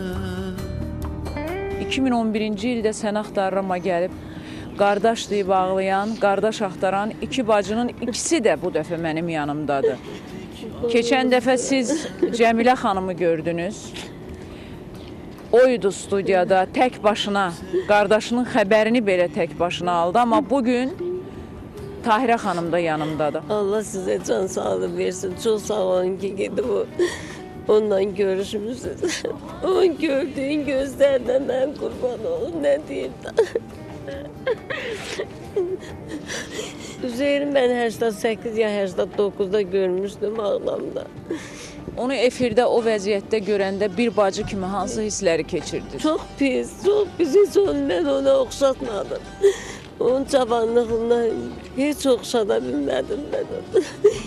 iki min on birinci ildə səni axtarırama gəlib, qardaş deyib ağlayan, qardaş axtaran iki bacının ikisi də bu dəfə mənim yanımdadır. Keçən dəfə siz Cəmilə xanımı gördünüz. Oydu studiyada tək başına, qardaşının xəbərini belə tək başına aldı, amma bugün Tahirə xanım da yanımdadır. Allah sizə can sağlığı versin. Çox sağ olun ki, gidib o. Ondan görüşmüşsünüz. Onun gördüğün gözlerine ben kurban olun, ne diyeyim da. Üzeyir'i ben səksən səkkiz ya səksən doqquzda görmüşdüm ağlamda. Onu efirdə o vəziyyətdə görəndə bir bacı kimi hansı hissləri keçirdi? Çox pis, çox pis. Heç onu mən ona oxşatmadım. Onun cavanlığından heç oxşada bilmədim mən onu.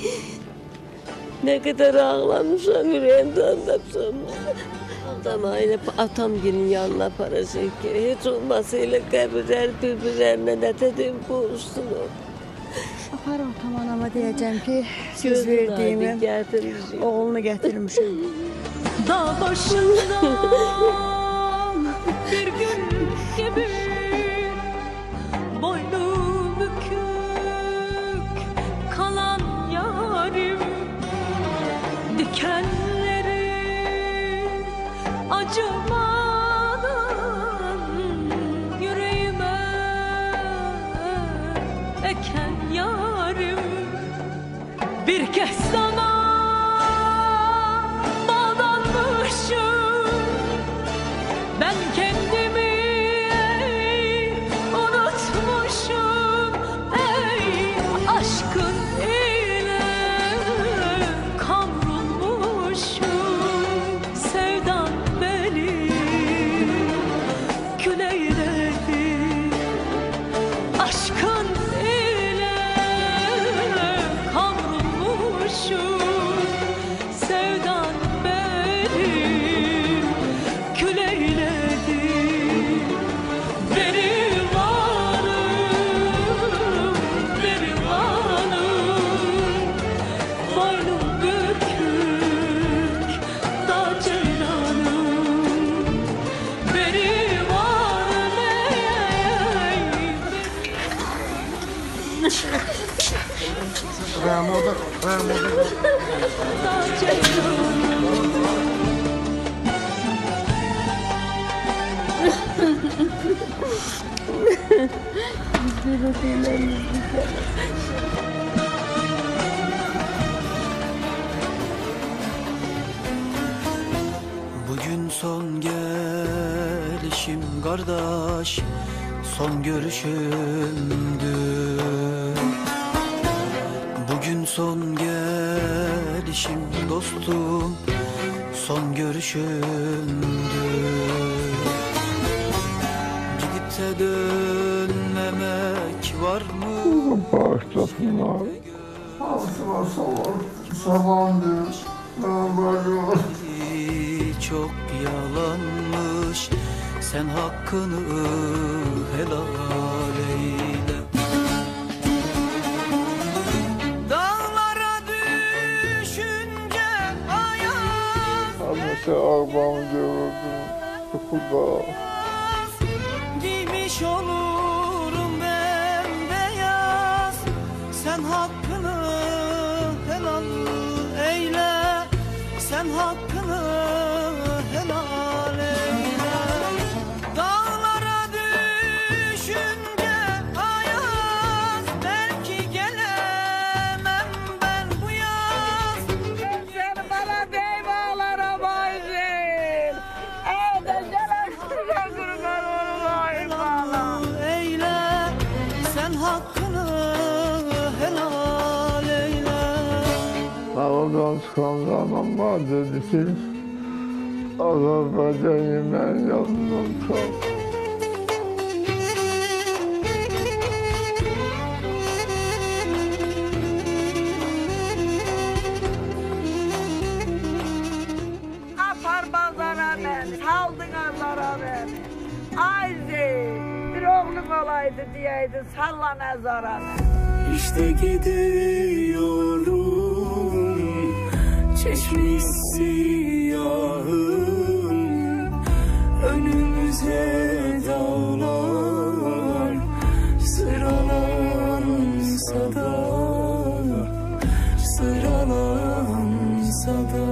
Ne kadar ağlamışam, yüreğimden tapsam. Ama öyle atam günün yanına para çekiyor. Hiç olmasıyla kabirler birbirlerine ne dedim boğuşsun o. Apar atam anama diyeceğim ki söz verdiğimi oğlunu getirmişim. Dağ başında bir gün gibi boynu bükük kalan yarim. Dikenleri acımadan yüreğime eken yarim. Bir kez sana bağlanmışım, ben kendimi unutmuşum. Ey aşkın ile sevdan beni kül eyledi. Aşkın ile kavrulmuşum. Sevdan beni kül eyledi. Benim anım, benim anım, boynum bükük da ceylanım. Benim anım Ramoda, Ramoda. da ceylanım. Bugün son gelişim kardeş, son görüşümdü. Bugün son gelişim dostum, son görüşümdü. Gidip de dönmemek var mı? Bağışlasınlar. Ağzıma sabah, sabahındır. Ben böyle Çok yalanmış, sen hakkını helal eyle. Dağlara düşünce ayaz, Mesela arabamı gördüm. Okulda. giymiş olurum bembeyaz. Sen hakkını helal eyle, sen hakkını helal eyle. Dağlara düşünce ayaz, belki gelemem ben bu yaz. Sen bana deyvalara bayzın. Evde gelen size kurban olayım bana. Eyle, sen hakkını helal eyle. Aradan çıkan zaman var dedi ki Azerbaycan yemeğin yanından çıkan. Apar bazara beni, saldın azara beni. Ay Zeyn, bir oğlum olaydı diyeydi, salla mezara beni. İşte gidiyorum çeşmiş siyahım, önümüze dağlar sıralansa da, sıralansa da.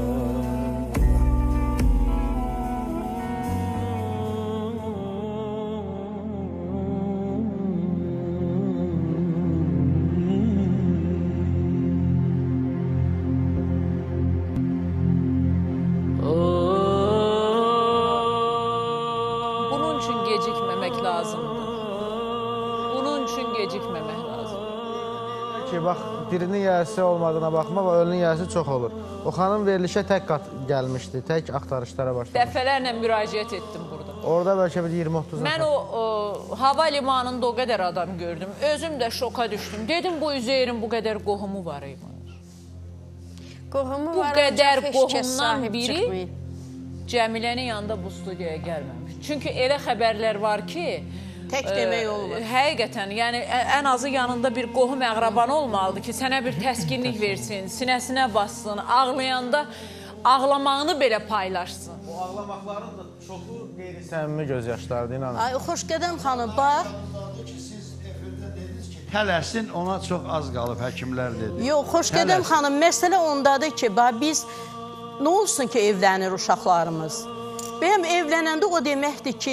Ki, bax, birinin yərisi olmadığına baxma, ölünün yərisi çox olur. O xanım verilişə tək qat gəlmişdi, tək axtarışlara başlamışdı. Dəfələrlə müraciət etdim burada. Orada bəlkə bir iyirmi otuz Mən o, o hava limanında o qədər adam gördüm. Özüm də şoka düşdüm. Dedim, bu Üzeyrin bu qədər qohumu var imiş. Qohumu bu var, qədər qohumdan biri Cəmilənin yanında bu studiyaya gəlməmiş. Çünki elə xəbərlər var ki, tək demək olmur. Həqiqətən, yəni ən azı yanında bir qohum əqrabanı olmalıdır ki, sənə bir təskinlik versin, sinəsinə bassın, ağlayanda ağlamağını belə paylaşsın. Bu ağlamaqların da çoxu qeyri-səmimi göz yaşlardır, inanın. Ay, Xoşqədəm xanım, bax. Tələsin, ona çox az qalıb, həkimlər dedi. Yox, Xoşqədəm xanım, məsələ ondadır ki, bax, biz nə olsun ki, evlənir uşaqlarımız? Bəyəm evlənəndə o deməkdir ki,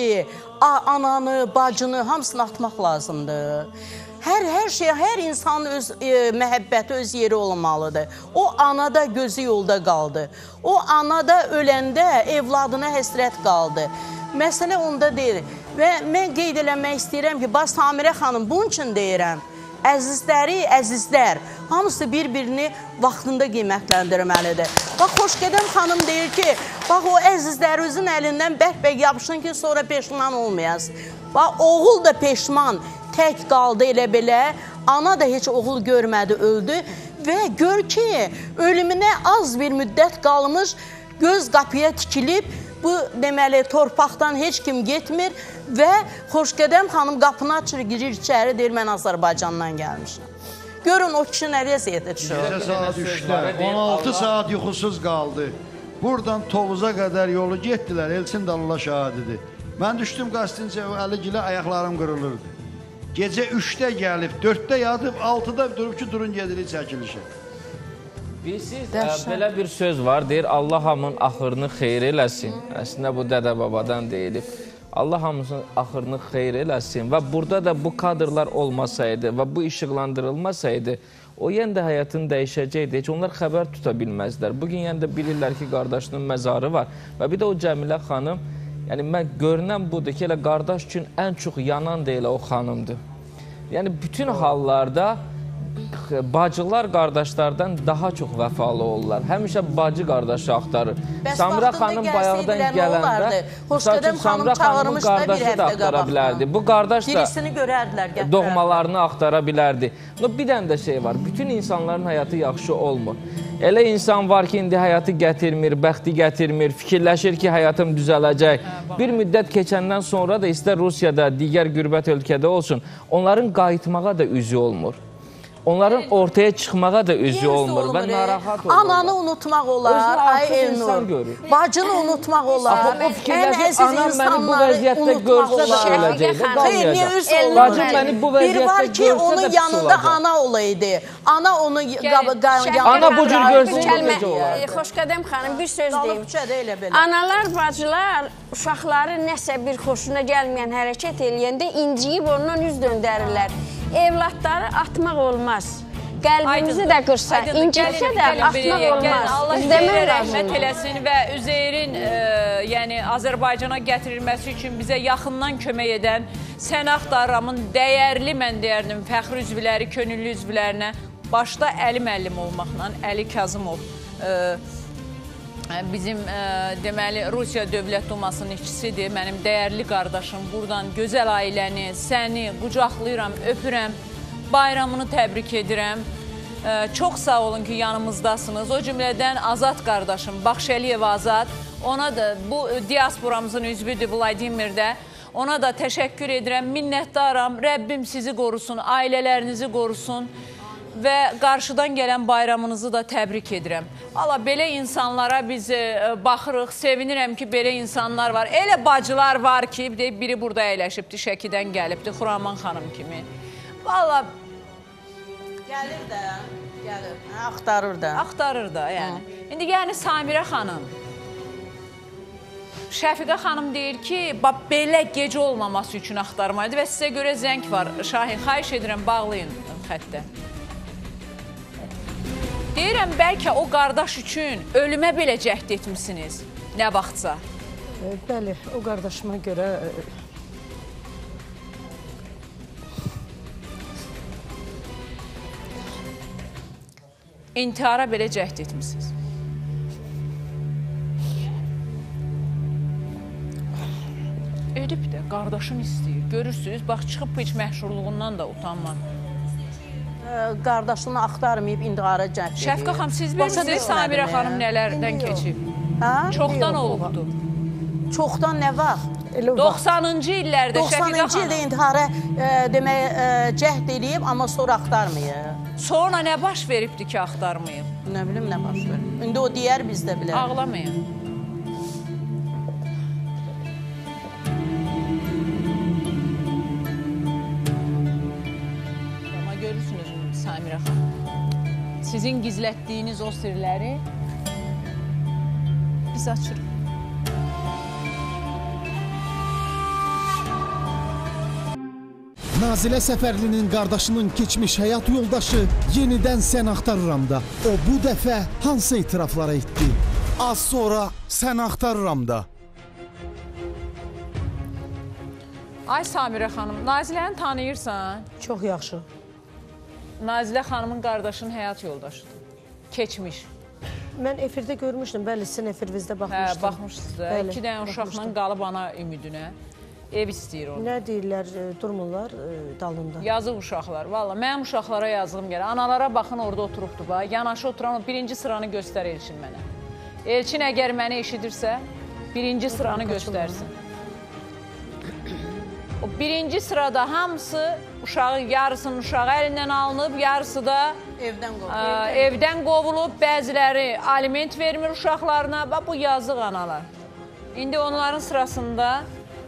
ananı, bacını hamısını atmaq lazımdır. Hər, hər şey, hər insanın öz e, məhəbbəti öz yeri olmalıdır. O anada gözü yolda qaldı. O anada öləndə evladına həsrət qaldı. Məsələ onda deyil. Və mən qeyd eləmək istəyirəm ki, bax Samirə xanım, bunun üçün deyirəm. Əzizləri, əzizlər, hamısı bir-birini vaxtında qiymətləndirməlidir. Bax, Xoşqədəm xanım deyir ki, bax, o əzizlərinizin əlindən bərk-bərk yapışın ki, sonra peşman olmayasın. Bax, oğul da peşman, tək qaldı elə belə, ana da heç oğul görmədi, öldü və gör ki, ölümünə az bir müddət qalmış, göz qapıya tikilib, bu deməli torpaqdan heç kim getmir və Xoşqədəm xanım qapını açır, girir içəri, deyir, mən Azərbaycandan gəlmişəm. Görün, o kişi nə vəziyyətə düşür. Gecə saat üçdə, on altı saat yuxusuz qaldı. Buradan Tovuza qədər yolu getdilər, Elçin Dalula şahadidir. Mən düşdüm Qastincə, Əligilə ayaqlarım qırılırdı. Gecə üçdə gəlib, dörddə yadıb, altıda durub ki, durun gedirik çəkilişə. Bilirsiniz, belə bir söz var, deyir, Allah hamının axırını xeyr eləsin. Əslində, bu dədə babadan deyilib. Allah hamısının axırını xeyr eləsin və burada da bu kadrlar olmasaydı və bu işıqlandırılmasaydı, o yenə də həyatını dəyişəcəkdi. Heç onlar xəbər tuta bilməzlər. Bugün yenə də bilirlər ki, qardaşının məzarı var və bir də o Cəmilə xanım, yəni mən görünən budur ki, elə qardaş üçün ən çox yanan da elə o xanımdır. Yəni, bütün hallarda bacılar qardaşlardan daha çox vəfalı olurlar. Həmişə bacı qardaşı axtarır. Samira xanım bayaqdan gələndə, Xoşqədəm xanım çağırmış da bir həftə qabaqdan. Bu qardaş da birisini görərdilər, gətirərlər. Doğmalarını axtara bilərdi. Bir dənə də şey var, bütün insanların həyatı yaxşı olmur. Elə insan var ki, indi həyatı gətirmir, bəxti gətirmir, fikirləşir ki, həyatım düzələcək. Bir müddət keçəndən sonra da istər Rusiyada, digər qürbət ölkədə olsun, onların qayıtmağa da üzü olmur. Onların ortaya çıxmağa da üzü olmur və narahat olur. Ananı unutmaq olar, ay Elnur. Bacını unutmaq olar. Ən əziz insanları unutmaq olar. Bacım məni bu vəziyyətdə bir var ki, onun yanında ana olaydı. Ana onu Ana bu cür görsün, necə olar? Xoşqədəm xanım, bir söz deyim. Analar, bacılar uşaqları nəsə bir xoşuna gəlməyən hərəkət eləyəndə inciyib ondan üz döndərirlər. Evlatları atmaq olmaz. Qəlbimizi də qırsa, incilsə də atmaq olmaz. Allah Üzeyirə rəhmət eləsin və Üzeyrin yəni Azərbaycana gətirilməsi üçün bizə yaxından kömək edən Sənaq Darramın dəyərli, mən deyərdim, fəxri üzvləri, könüllü üzvlərinə başda Əli müəllim olmaqla, Əli Kazımov bizim deməli Rusiya Dövlət Dumasının işçisidir, mənim dəyərli qardaşım. Buradan gözəl ailəni, səni qucaqlayıram, öpürəm, bayramını təbrik edirəm. Çox sağ olun ki, yanımızdasınız. O cümlədən Azad qardaşım, Baxşəliyev Azad, ona da bu diasporamızın üzvüdür Vladimirdə. Ona da təşəkkür edirəm, minnətdaram. Rəbbim sizi qorusun, ailələrinizi qorusun və qarşıdan gələn bayramınızı da təbrik edirəm. Valla belə insanlara biz baxırıq, sevinirəm ki, belə insanlar var. Elə bacılar var ki, biri burada əyləşibdi, Şəkidən gəlibdi, Xuraman xanım kimi. Valla... Gəlir də, gəlir, axtarır da. Axtarır da, yəni. İndi yəni Samirə xanım, Şəfiqə xanım deyir ki, belə gecə olmaması üçün axtarmaydı və sizə görə zəng var. Şahin, xahiş edirəm, bağlayın xəttə. Deyirəm, bəlkə o qardaş üçün ölümə belə cəhd etmişsiniz, nə vaxtsa. Bəli, o qardaşıma görə... İntihara belə cəhd etmişsiniz. Edib də, qardaşım istəyir. Görürsünüz, bax, çıxıb heç məşhurluğundan da utanmam. Qardaşını axtarmayıb, intihara cəhd edir. Şəfqə xanım, siz bilirsiniz Samirə xanım nələrdən keçib? Çoxdan olubdu. Çoxdan nə vaxt? doxsanıncı illərdə Şəfiqə xanım. doxsanıncı ildə intihara demək cəhd edib, amma sonra axtarmayıb. Sonra nə baş veribdi ki, axtarmayıb? Nə bilim, nə baş verib. İndi o deyər, biz də bilər. Ağlamayın. Amma görürsünüz Samirə xanım. Sizin gizlətdiyiniz o sirləri biz açırıq. Nazilə Səfərlinin qardaşının keçmiş həyat yoldaşı yenidən sən axtarıram da. O bu dəfə hansı itiraflara etdi? Az sonra sən axtarıram da. Ay Samirə xanım, Naziləni tanıyırsan? Çox yaxşı. Nazilə xanımın qardaşının həyat yoldaşıdır. Keçmiş. Mən efirdə görmüşdüm, bəli, sizin efirinizdə baxmışdım. Hə, baxmışsınız da. İki dənə uşaqla qalıb ana ümidinə. Ev istəyir onu. Nə deyirlər, durmurlar dalında? Yazıq uşaqlar, valla. Mənim uşaqlara yazığım gəlir. Analara baxın, orada oturubdur. Yanaşı oturan o birinci sıranı göstər Elçin mənə. Elçin əgər məni eşidirsə, birinci sıranı göstərsin. O birinci sırada hamısı uşağı, yarısının uşağı əlindən alınıb, yarısı da evdən qovulub. Evdən qovulub, bəziləri aliment vermir uşaqlarına. Bu yazıq analar. İndi onların sırasında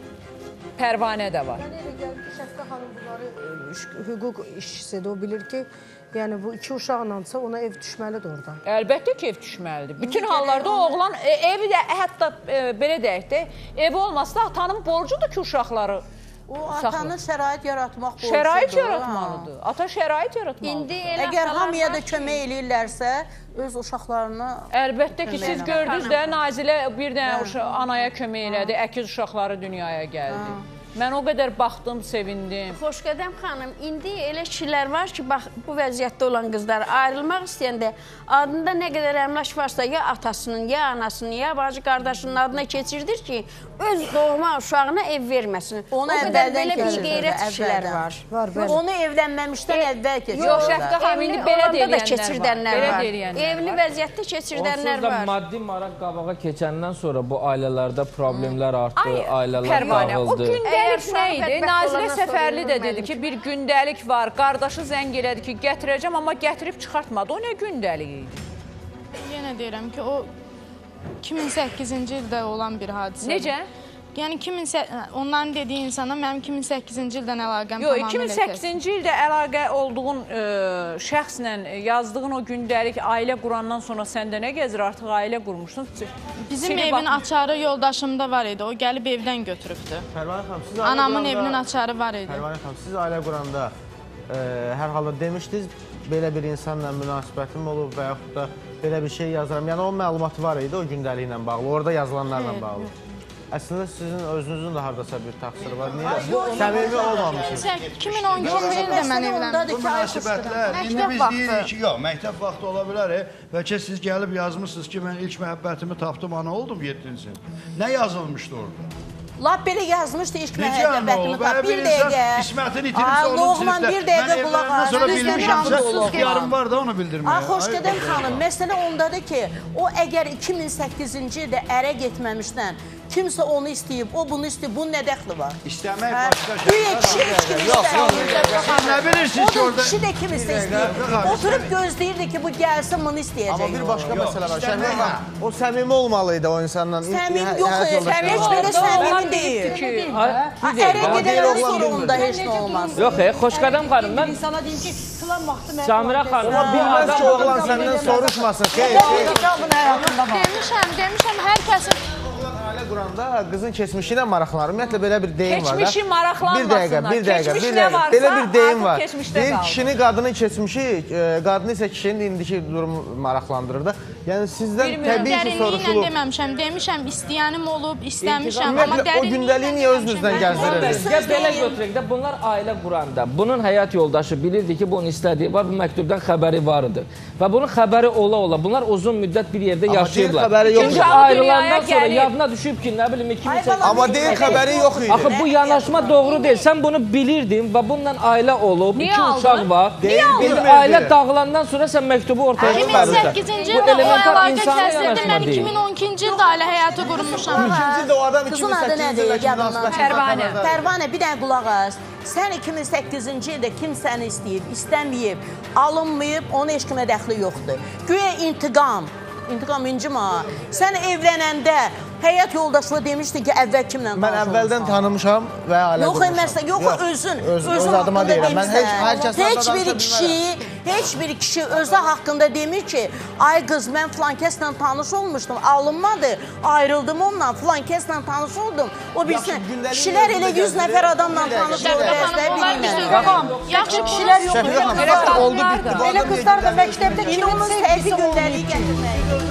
Pərvanə də var. Mən elə gəlir ki, Şəfqə xanım bunları hüquq işçisidir. O bilir ki, yəni bu iki uşaqlansa ona ev düşməlidir oradan. Əlbəttə ki, ev düşməlidir. Bütün hallarda o oğlan evi də, hətta belə deyək də, evi olmasa da atanın borcudur ki, uşaqları O atanın şərait yaratmaq borcudur. Şərait yaratmalıdır. Ata şərait yaratmalıdır. Əgər hamıya da kömək eləyirlərsə, öz uşaqlarına... Əlbəttə ki, siz gördünüz də, Nazilə bir dənə anaya kömək elədi, əkiz uşaqları dünyaya gəldi. Mən o qədər baxdım, sevindim. Xoşqədəm xanım, indi elə kişilər var ki, bax, bu vəziyyətdə olan qızlar ayrılmaq istəyəndə adında nə qədər əmlak varsa, ya atasının, ya anasının, ya bacı qardaşının adına keçirdir ki, öz doğma uşağına ev verməsin. Onu əvvəldən keçirdir, əvvəldən. Onu evlənməmişdən əvvəl keçirdir. Yox, Şəfqə xanım, indi belə deyilənlər var. Evli vəziyyətdə keçirdənlər var. Onsuz da maddi maraq qabağa keçəndən sonra bu ailələrdə problemlər artdı, ailələr dağıldı. Gündəlik nə idi? Nazilə Səfərli də dedi ki, bir gündəlik var. Qardaşı zəng elədi ki, gətirəcəm, amma gətirib çıxartmadı. O nə gündəlik idi? Yenə deyirəm ki, o iki min səkkizinci ildə olan bir hadisədir. Necə? Yəni, onların dediyi insana mənim iki min səkkizinci ildən əlaqəm tamamilə kəsdir. Yox, iki min səkkizinci ildə əlaqə olduğun şəxslə yazdığın o gündəlik ailə qurandan sonra səndə nə gəzir? Artıq ailə qurmuşsun. Bizim evin açarı yoldaşımda var idi. O gəlib evdən götürübdür. Anamın evinin açarı var idi. Pərvanə xanım, siz ailə quranda hər halda demişdiniz, belə bir insanla münasibətim olub və yaxud da belə bir şey yazıram. Yəni, o məlumatı var idi o gündəliklə bağlı, orada yazılanlarla bağlı. Əslində sizin özünüzün də haradasa bir təqsiri var. Niyə? Səmimi olmamışsınız. iki min on ikinci ildə mən evləndim. Bu münasibətlər, indi biz deyirik ki, yox, məktəb vaxtı ola bilər. Bəlkə siz gəlib yazmışsınız ki, mən ilk məhəbbətimi tapdım, ana oldum yeddinci. Nə yazılmışdı orada? Lap belə yazmışdı ilk Necə məhəllə ana bətimi olub? tap. Bir Bir dəqiqə. İsmətin itirirsə onun Loğman bir dəqiqə qulaq Mən evlərindən sonra as. bilmişəm. Yarım var da onu bildirməyə. Ay, xoş gedəm xanım. Məsələ ondadır ki, o əgər iki min səkkizinci ildə ərə getməmişdən kimsə onu istəyib, o bunu istəyib, bunun nə dəxli var? İstəmək başqa şey. Güya kişi heç kim istəyir. Siz nə bilirsiniz ki, Odur, orada... kişi də kim istəyir. Oturub gözləyirdi ki, bu gəlsin, bunu istəyəcək. Amma bir başqa məsələ var. Şəmil xanım, o səmimi olmalıydı o insanla. Səmim yox, heç belə səmimi deyil. Ərə gedəndən sonra onda heç nə olmaz. Yox, Xoşqədəm xanım, mən İnsana deyim ki, filan vaxtı mən... Samirə xanıma bir Bilməz ki, oğlan səndən soruşmasın. Xeyr, xeyr. Demişəm, demişəm, hər kəsin... Ailə quranda qızın keçmişi ilə maraqlanır. Ümumiyyətlə, belə bir deyim var da. Keçmişi maraqlanmasınlar. Bir dəqiqə, bir dəqiqə, bir dəqiqə. Belə bir deyim var. Deyir, kişinin qadının keçmişi, qadını isə kişinin indiki durumu maraqlandırır da. Yəni, sizdən təbii ki, soruşulur. Dərinliyi deməmişəm, demişəm, istəyənim olub, istəmişəm, amma Ümumiyyətlə, o gündəliyi niyə özünüzdən gəzdirirsiniz? Ya belə götürək də, bunlar ailə quranda, bunun həyat yoldaşı bilirdi ki, bunun istədiyi var, bu məktubdan xəbəri vardı. Və bunun xəbəri ola-ola, bunlar uzun müddət bir yerdə yaşayıblar. Çünki ayrılandan sonra yadına düşüb ki, nə bilim, iki min səkkiz. Amma deyil, xəbəri yox idi. Axı, bu yanaşma doğru deyil. Sən bunu bilirdin və bununla ailə olub, iki uşaq var. Ailə dağılandan sonra sən məktubu ortaya çıxarırsan. iki min səkkizinci ildə o əlaqə kəsildi, mən iki min on ikinci ildə ailə həyatı qurmuşam. on ikinci ildə o adam iki min Qızın adı səkkizinci nədir? ildə Pərvanə. Pərvanə, bir dənə qulaq as. Sən iki min səkkizinci ildə kim səni istəyib, istəməyib, alınmayıb, onun heç kimə dəxli yoxdur. Güya intiqam, intiqam incima. Sən evlənəndə həyat yoldaşlığı demişdin ki, əvvəl kimlə tanış Mən əvvəldən tanımışam və ailə yox, qurmuşam. məsələn, yox, özün, öz, özün öz adıma haqqında deyirəm. Mən heç, hər kəslə heç bir kişi, heç bir kişi özü haqqında demir ki, ay qız, mən filan kəslə tanış olmuşdum, alınmadı, ayrıldım onunla, filan kəslə tanış oldum. O bilsin, kişilər elə yüz nəfər adamla tanış olur, dəstə bilməm. Yaxşı, kişilər yox. Oldu, bitdi. Belə qızlar da məktəbdə kimin sevgisi gündəliyi gətirmək.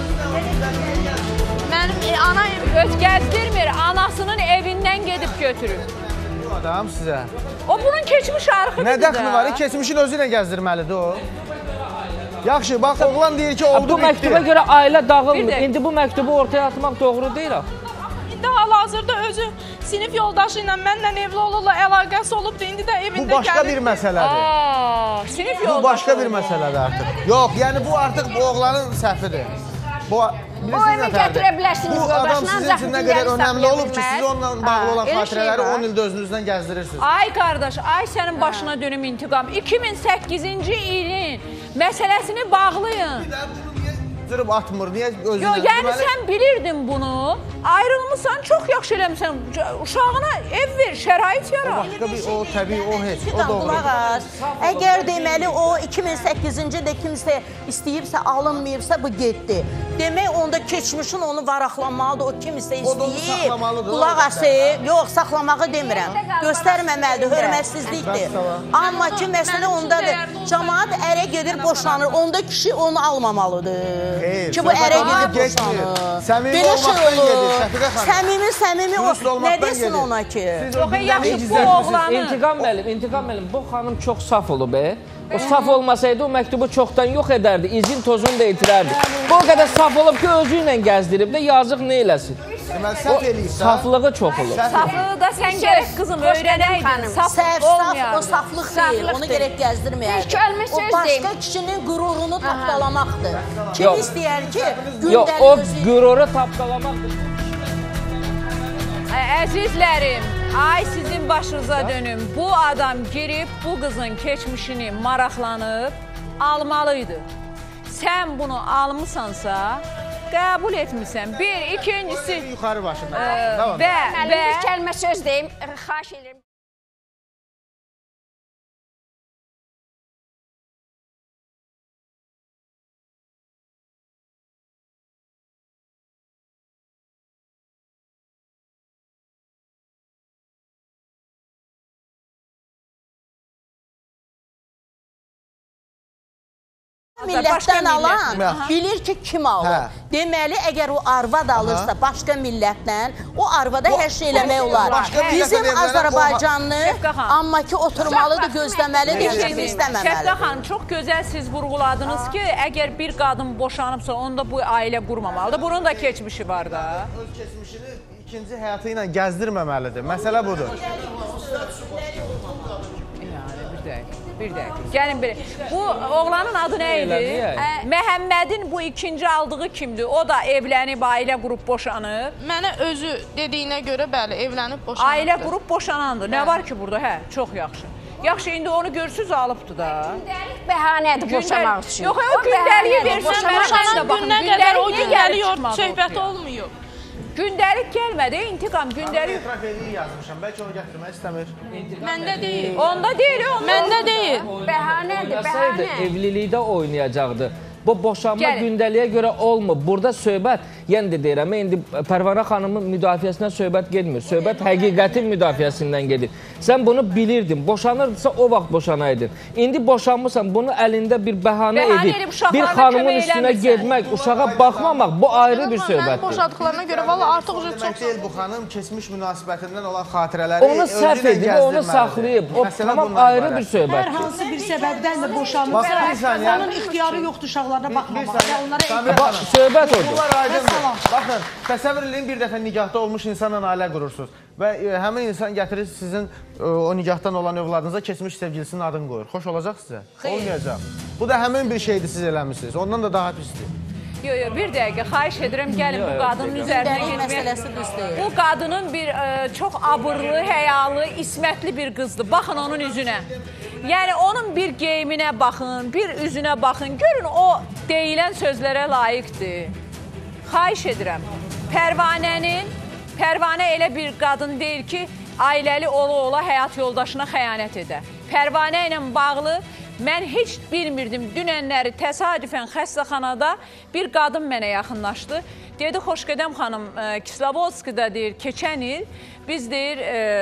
Mənim ana evim. Özgəzdirmir, anasının evindən gedib götürür. Bu adam sizə. O bunun keçmiş arxıdır da. Nə dəxli var? Keçmişin özü ilə gəzdirməlidir o. Yaxşı, bax, oğlan deyir ki, oldu, bitdi. Bu məktuba görə ailə dağılmır. İndi bu məktubu ortaya atmaq doğru deyil. İndi hal-hazırda özü sinif yoldaşı ilə mənlə evli olurlar, əlaqəsi olubdur. İndi də evində gəlir. Bu başqa bir məsələdir. Aa, sinif yoldaşı. Bu başqa bir məsələdir artıq. Yox, yəni bu artıq bu oğlanın səhvidir. Bu O evə gətirə bilərsiniz bu adam sizin üçün nə qədər önəmli olub ki, siz onunla bağlı olan xatirələri on ildə özünüzdən gəzdirirsiniz. Ay qardaş, ay sənin başına dönüm intiqam. iki min səkkizinci ilin məsələsini bağlayın. Zırıb atmır, niyə özünə? Yox, yəni sən bilirdin bunu, ayrılmışsan, çox yaxşı eləmişsən, uşağına ev ver, şərait yarat. Başqa bir, o təbii, o heç, o Fidan, doğru. qulaq as. Əgər deməli o iki min səkkizinci ildə kimsə istəyibsə, alınmayıbsa, bu getdi. Demək, onda keçmişin onu varaqlanmalıdır, o kimsə istəyib. Qulaq ası, yox, saxlamağı demirəm. Göstərməməlidir, hörmətsizlikdir. Amma ki, məsələ ondadır. Cəmaat ərə gedir, boşanır, onda kişi onu almamalıdır. Ki, bu ərə gedir, boşanır. Səmimi olmaqdan gedir, Şəfiqə xanım. Səmimi, səmimi, nə desin ona ki? Yox, yaxşı, bu oğlanı... İntiqam müəllim, intiqam müəllim, bu xanım çox saf olub, e? O saf olmasaydı o məktubu çoxdan yox edərdi, izin tozunu da itirərdi. Bu o qədər saf olub ki, özü ilə gəzdirib də yazıq nə eləsin? Səhv eləyib. Saflığı çox olub. Saflığı da sən gərək qızım öyrənəydin. Saf olmayardı. O saflıq deyil, onu gərək gəzdirməyərdi. O başqa kişinin qürurunu tapdalamaqdır. Kim istəyər ki, Yox, o qüruru tapdalamaqdır. Əzizlərim, ay sizin başınıza dönüm. Bu adam girib bu qızın keçmişini maraqlanıb almalıydı. Sən bunu almısansa, qəbul etmirsən. Bir, ikincisi... Yuxarı başında. Və, və... Bir kəlmə söz deyim, xahiş edirəm. millətdən alan bilir ki, kim alır. Deməli, əgər o arvad alırsa başqa millətdən, o arvada hər şey eləmək olar. Bizim Azərbaycanlı, amma ki, oturmalıdır, gözləməlidir, heç kim istəməməlidir. Şəfqə xanım, çox gözəl siz vurğuladınız ki, əgər bir qadın boşanıbsa, onda bu ailə qurmamalıdır. Bunun da keçmişi var da. Öz keçmişini İkinci həyatı ilə gəzdirməməlidir. Məsələ budur. Bir dəqiqə. Gəlin bir. Bu oğlanın adı nə idi? Məhəmmədin bu ikinci aldığı kimdir? O da evlənib, ailə qrup boşanıb. Mənə özü dediyinə görə bəli, evlənib boşanıb. Ailə qrup boşanandır. Nə var ki burada? Hə, çox yaxşı. Yaxşı, indi onu görürsüz alıbdır da. Gündəlik bəhanədir boşamaq üçün. Yox, o gündəliyi versən mənə də baxın. Günə qədər o gündəlik söhbət olmuyor. Gündəlik gəlmədi, intiqam gündəlik. Etiraf edir yazmışam, bəlkə onu gətirmək istəmir. Məndə deyil. Onda deyil, onda. Məndə deyil. Bəhanədir, bəhanə. Evlilikdə oynayacaqdı. Bu boşanma gündəliyə görə olmur. Burada söhbət, yenə də deyirəm, indi Pərvanə xanımın müdafiəsindən söhbət getmir. Söhbət həqiqətin müdafiəsindən gedir. Sən bunu bilirdin, boşanırsa o vaxt boşanaydın. İndi boşanmırsan, bunu əlində bir bəhanə edib, bir xanımın üstünə getmək, uşağa baxmamaq, bu ayrı bir söhbətdir. Mən boşadıqlarına görə, valla artıq uca çox deyil bu xanım, keçmiş münasibətindən olan xatirələri onu səhv edib, onu saxlayıb, o tamam ayrı bir söhbətdir. Hər hansı bir səbəbdən də boşanırsa, onun ixtiyarı yoxdur uşaqlarına baxmamaq. Söhbət odur. Bunlar aydındır. Baxın, təsəvvür edin, bir dəfə nigahda olmuş insanla ailə qurursunuz və həmin insan gətirir sizin o nigahdan olan övladınıza keçmiş sevgilisinin adını qoyur. Xoş olacaq sizə? Olmayacaq. Bu da həmin bir şeydir siz eləmişsiniz. Ondan da daha pisdir. Yox, yox, bir dəqiqə, xahiş edirəm, gəlin bu qadının üzərinə getmək. Bu qadının bir çox abırlı, həyalı, ismətli bir qızdır. Baxın onun üzünə. Yəni, onun bir geyiminə baxın, bir üzünə baxın. Görün, o deyilən sözlərə layiqdir. Xahiş edirəm, Pərvanənin, Pərvanə elə bir qadın deyil ki, ailəli ola-ola həyat yoldaşına xəyanət edə. Pərvanə ilə bağlı mən heç bilmirdim, dünənləri təsadüfən xəstəxanada bir qadın mənə yaxınlaşdı. Dedi, Xoşqədəm xanım, Kislovodskidə deyir, keçən il biz deyir,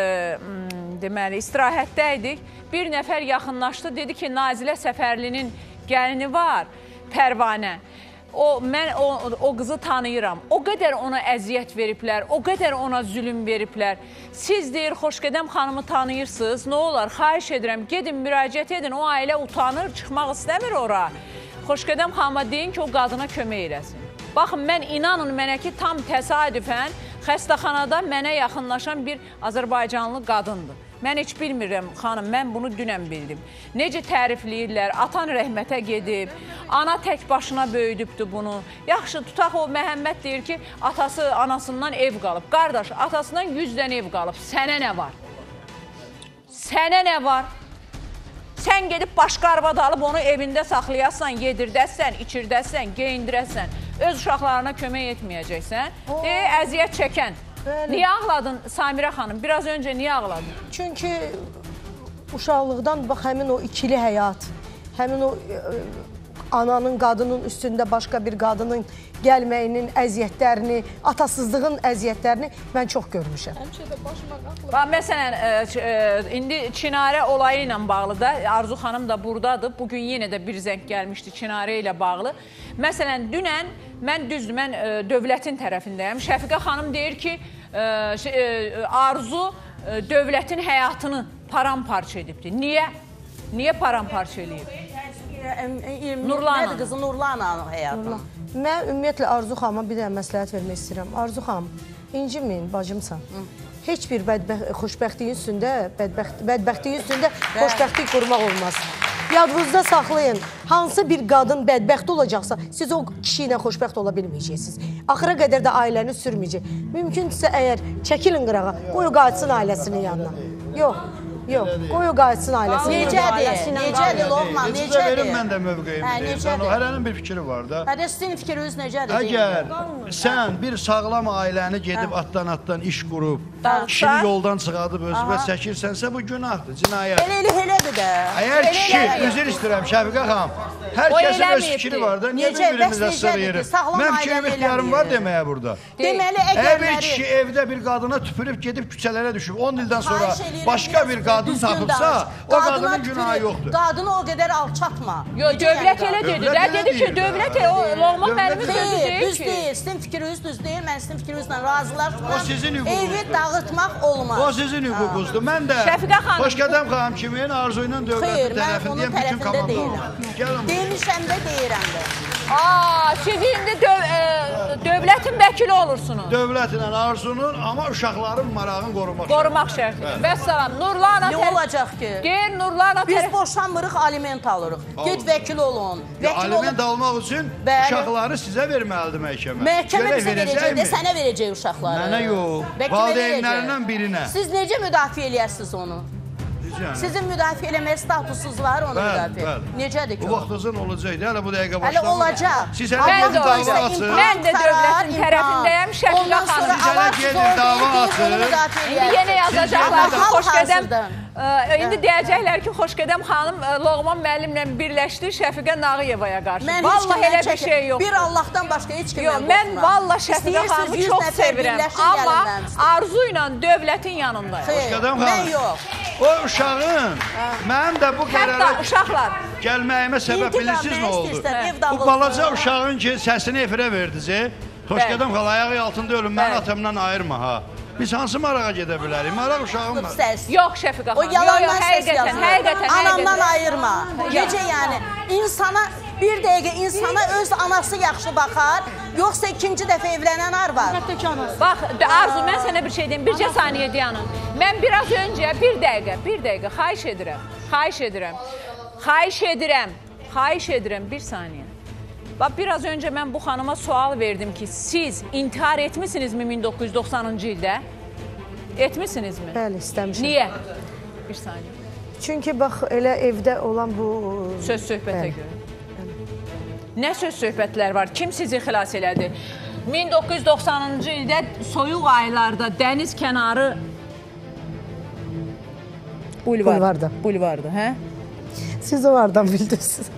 deməli, istirahətdəydik. Bir nəfər yaxınlaşdı, dedi ki, Nazilə Səfərlinin gəlini var, Pərvanə. O, mən o, o qızı tanıyıram. O qədər ona əziyyət veriblər, o qədər ona zülüm veriblər. Siz deyir, Xoşqədəm xanımı tanıyırsınız, nə olar? Xahiş edirəm, gedin, müraciət edin, o ailə utanır, çıxmaq istəmir ora. Xoşqədəm xanıma deyin ki, o qadına kömək eləsin. Baxın, mən inanın mənə ki, tam təsadüfən xəstəxanada mənə yaxınlaşan bir Azərbaycanlı qadındır. Mən heç bilmirəm, xanım, mən bunu dünən bildim. Necə tərifləyirlər, atan rəhmətə gedib, ana tək başına böyüdübdür bunu. Yaxşı, tutaq o Məhəmməd deyir ki, atası anasından ev qalıb. Qardaş, atasından yüz dənə ev qalıb. Sənə nə var? Sənə nə var? Sən gedib başqa arvad alıb onu evində saxlayasan, yedirdəsən, içirdəsən, geyindirəsən, öz uşaqlarına kömək etməyəcəksən, deyə əziyyət çəkən. Niyə ağladın Samirə xanım? Biraz öncə niyə ağladın? Çünki uşaqlıqdan bax, həmin o ikili həyat, həmin o ananın, qadının üstündə başqa bir qadının gəlməyinin əziyyətlərini, atasızlığın əziyyətlərini mən çox görmüşəm. Bax, məsələn, indi Çinarə olayı ilə bağlı da, Arzu xanım da buradadır. Bugün yenə də bir zəng gəlmişdi Çinarə ilə bağlı. Məsələn, dünən, mən düzdür, mən dövlətin tərəfindəyəm. Şəfiqə xanım deyir ki, Arzu dövlətin həyatını paramparça edibdir. Niyə? Niyə paramparça edib? Nurlanın. Qızı Nurlanın həyatını. Mən ümumiyyətlə Arzu xanıma bir də məsləhət vermək istəyirəm. Arzu xanım, inciməyin, bacımsan. Heç bir xoşbəxtliyin üstündə, bədbəxtliyin üstündə xoşbəxtlik qurmaq olmaz. Yadınızda saxlayın, hansı bir qadın bədbəxt olacaqsa, siz o kişi ilə xoşbəxt ola bilməyəcəksiniz. Axıra qədər də ailəni sürməyəcək. Mümkünsə əgər çəkilin qırağa, qoyu qayıtsın ailəsinin yanına. Yox. Yox, qoyu qayıtsın ailəsinin yanına. Necədir? Necədir, Loğman, necədir? Necə verim mən də mövqeyimi deyirsən, o hərənin bir fikri var da. Hədə sizin fikriniz necədir? Əgər sən bir sağlam ailəni gedib atdan-atdan iş qurub, kişini yoldan çıxadıb özünə çəkirsənsə, bu günahdır, cinayət. Elə elədir də. Əgər kişi, üzr istəyirəm Şəfiqə xanım, hər kəsin öz fikri var da, niyə bir-birimizə sır yerim? Mən fikrimi ixtiyarım var deməyə burada. Deməli, əgər bir kişi evdə bir qadına tüpürüb gedib küçələrə düşüb, on ildən sonra başqa bir qadın tapıbsa, o qadının günahı yoxdur. Qadını o qədər alçatma. Yox, dövlət elə dedi. Də dedi ki, dövlət o Loğman mənim sözü deyil ki. Düz deyil, sizin fikriniz düz deyil, mən sizin fikrinizlə razılaşmıram. O sizin hüququnuzdur. Evi dağıtmaq olmaz. O sizin hüququnuzdur. Mən də Xoşqədəm xanım kimin Arzu ilə dövlətin tərəfindəyəm, bütün komanda olmaq. Demişəm də deyirəm də. Aa, siz indi döv e, dövlətin vəkili olursunuz. Dövlətin Arsunun, amma uşaqların marağını qorumaq. Qorumaq şərtidir. Vəssalam. Nurlana nə olacaq ki? Qeyr Nurlana biz boşanmırıq, aliment alırıq. Get vəkil olun. Vəkil aliment almaq üçün uşaqları sizə verməlidir məhkəmə. Məhkəmə bizə verəcək də sənə verəcək uşaqları. Mənə yox. Valideynlərindən birinə. Siz necə müdafiə eləyərsiniz onu? Sizin müdafiə eləmək statusunuz var, onu müdafiə. Necədir ki o? Bu vaxtınızın olacaqdır, hələ bu dəqiqə başlamır. Hələ olacaq. Siz hələ gedin dava açın. Mən də dövlətin tərəfindəyəm, Şəfiqə xanım. Siz hələ gedin dava açın. İndi yenə yazacaqlar ki, Xoşqədəm. İndi deyəcəklər ki, Xoşqədəm xanım Loğman müəllimlə birləşdi Şəfiqə Nağıyevaya qarşı. Vallahi elə bir şey yoxdur. Bir Allahdan başqa heç kimə yox. Mən valla Şəfiqə xanımı çox sevirəm. Amma arzu ilə dövlətin yanındayım. Xoşqədəm xanım. O uşağın, mənim də bu qərara gəlməyimə səbəb bilirsiniz nə oldu? Bu balaca uşağın ki, səsini efirə verdiniz, Xoşqədəm xala, ayağı altında ölüm, mən atamdan ayırma ha. Biz hansı marağa gedə bilərik? Maraq uşağım var. Yox, Şəfiqə xanım. O yalandan səs yazılır. Anamdan ayırma. Necə yəni? İnsana, bir dəqiqə insana öz anası yaxşı baxar, yoxsa ikinci dəfə evlənən ar var. Bax, Arzu, mən sənə bir şey deyim, bircə saniyə dayanın. Mən biraz öncə, bir dəqiqə, bir dəqiqə, xahiş edirəm, xahiş edirəm, xahiş edirəm, xahiş edirəm, bir saniyə. Bax, biraz öncə mən bu xanıma sual verdim ki, siz intihar etmisinizmi min doqquz yüz doxsanıncı ildə? Etmisinizmi? Bəli, istəmişəm. Niyə? Bir saniyə. Çünki bax, elə evdə olan bu... Söz söhbətə görə. Nə söz söhbətlər var? Kim sizi xilas elədi? min doqquz yüz doxsanıncı ildə soyuq aylarda dəniz kənarı bulvarda. Bulvarda, hə? Siz o vardan bildiniz.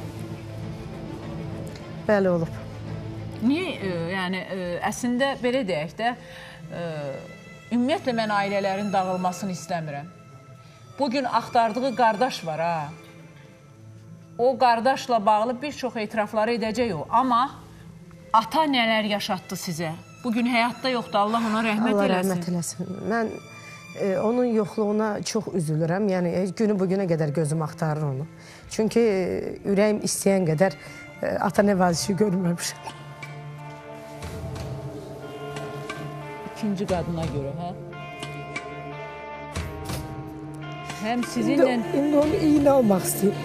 Bəli olub. Niyə, yəni, əslində belə deyək də, ümumiyyətlə mən ailələrin dağılmasını istəmirəm. Bugün axtardığı qardaş var, ha. O qardaşla bağlı bir çox etirafları edəcək o. Amma ata nələr yaşatdı sizə? Bugün həyatda yoxdur, Allah ona rəhmət Allah eləsin. Allah rəhmət eləsin. Mən e, onun yoxluğuna çox üzülürəm. Yəni, günü bugünə qədər gözüm axtarır onu. Çünki e, ürəyim istəyən qədər e, ata nəvazişi görməmişəm. İkinci qadına görə, hə? Həm sizinlə... İndi onu iynə almaq istəyim.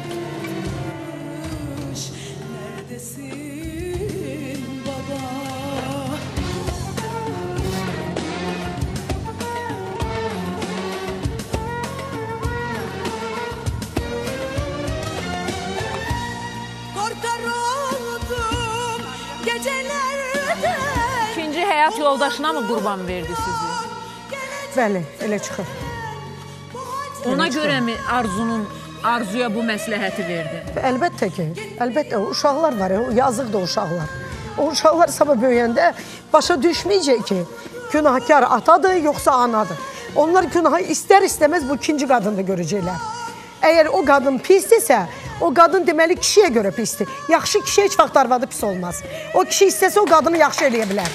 İkinci həyat yoldaşına mı qurban verdi sizi? Bəli, elə çıxır. Ona görə mi Arzunun, Arzuya bu məsləhəti verdi? Əlbəttə ki, əlbəttə uşaqlar var, yazıqdır uşaqlar. O uşaqlar sabah böyüyəndə başa düşməyəcək ki, günahkar atadır, yoxsa anadır. Onlar günahı istər-istəməz bu ikinci qadını da görəcəklər. Əgər o qadın pisdirsə, o qadın deməli kişiyə görə pisdir. Yaxşı kişi heç vaxt arvadı pis olmaz. O kişi istəsə o qadını yaxşı eləyə bilər.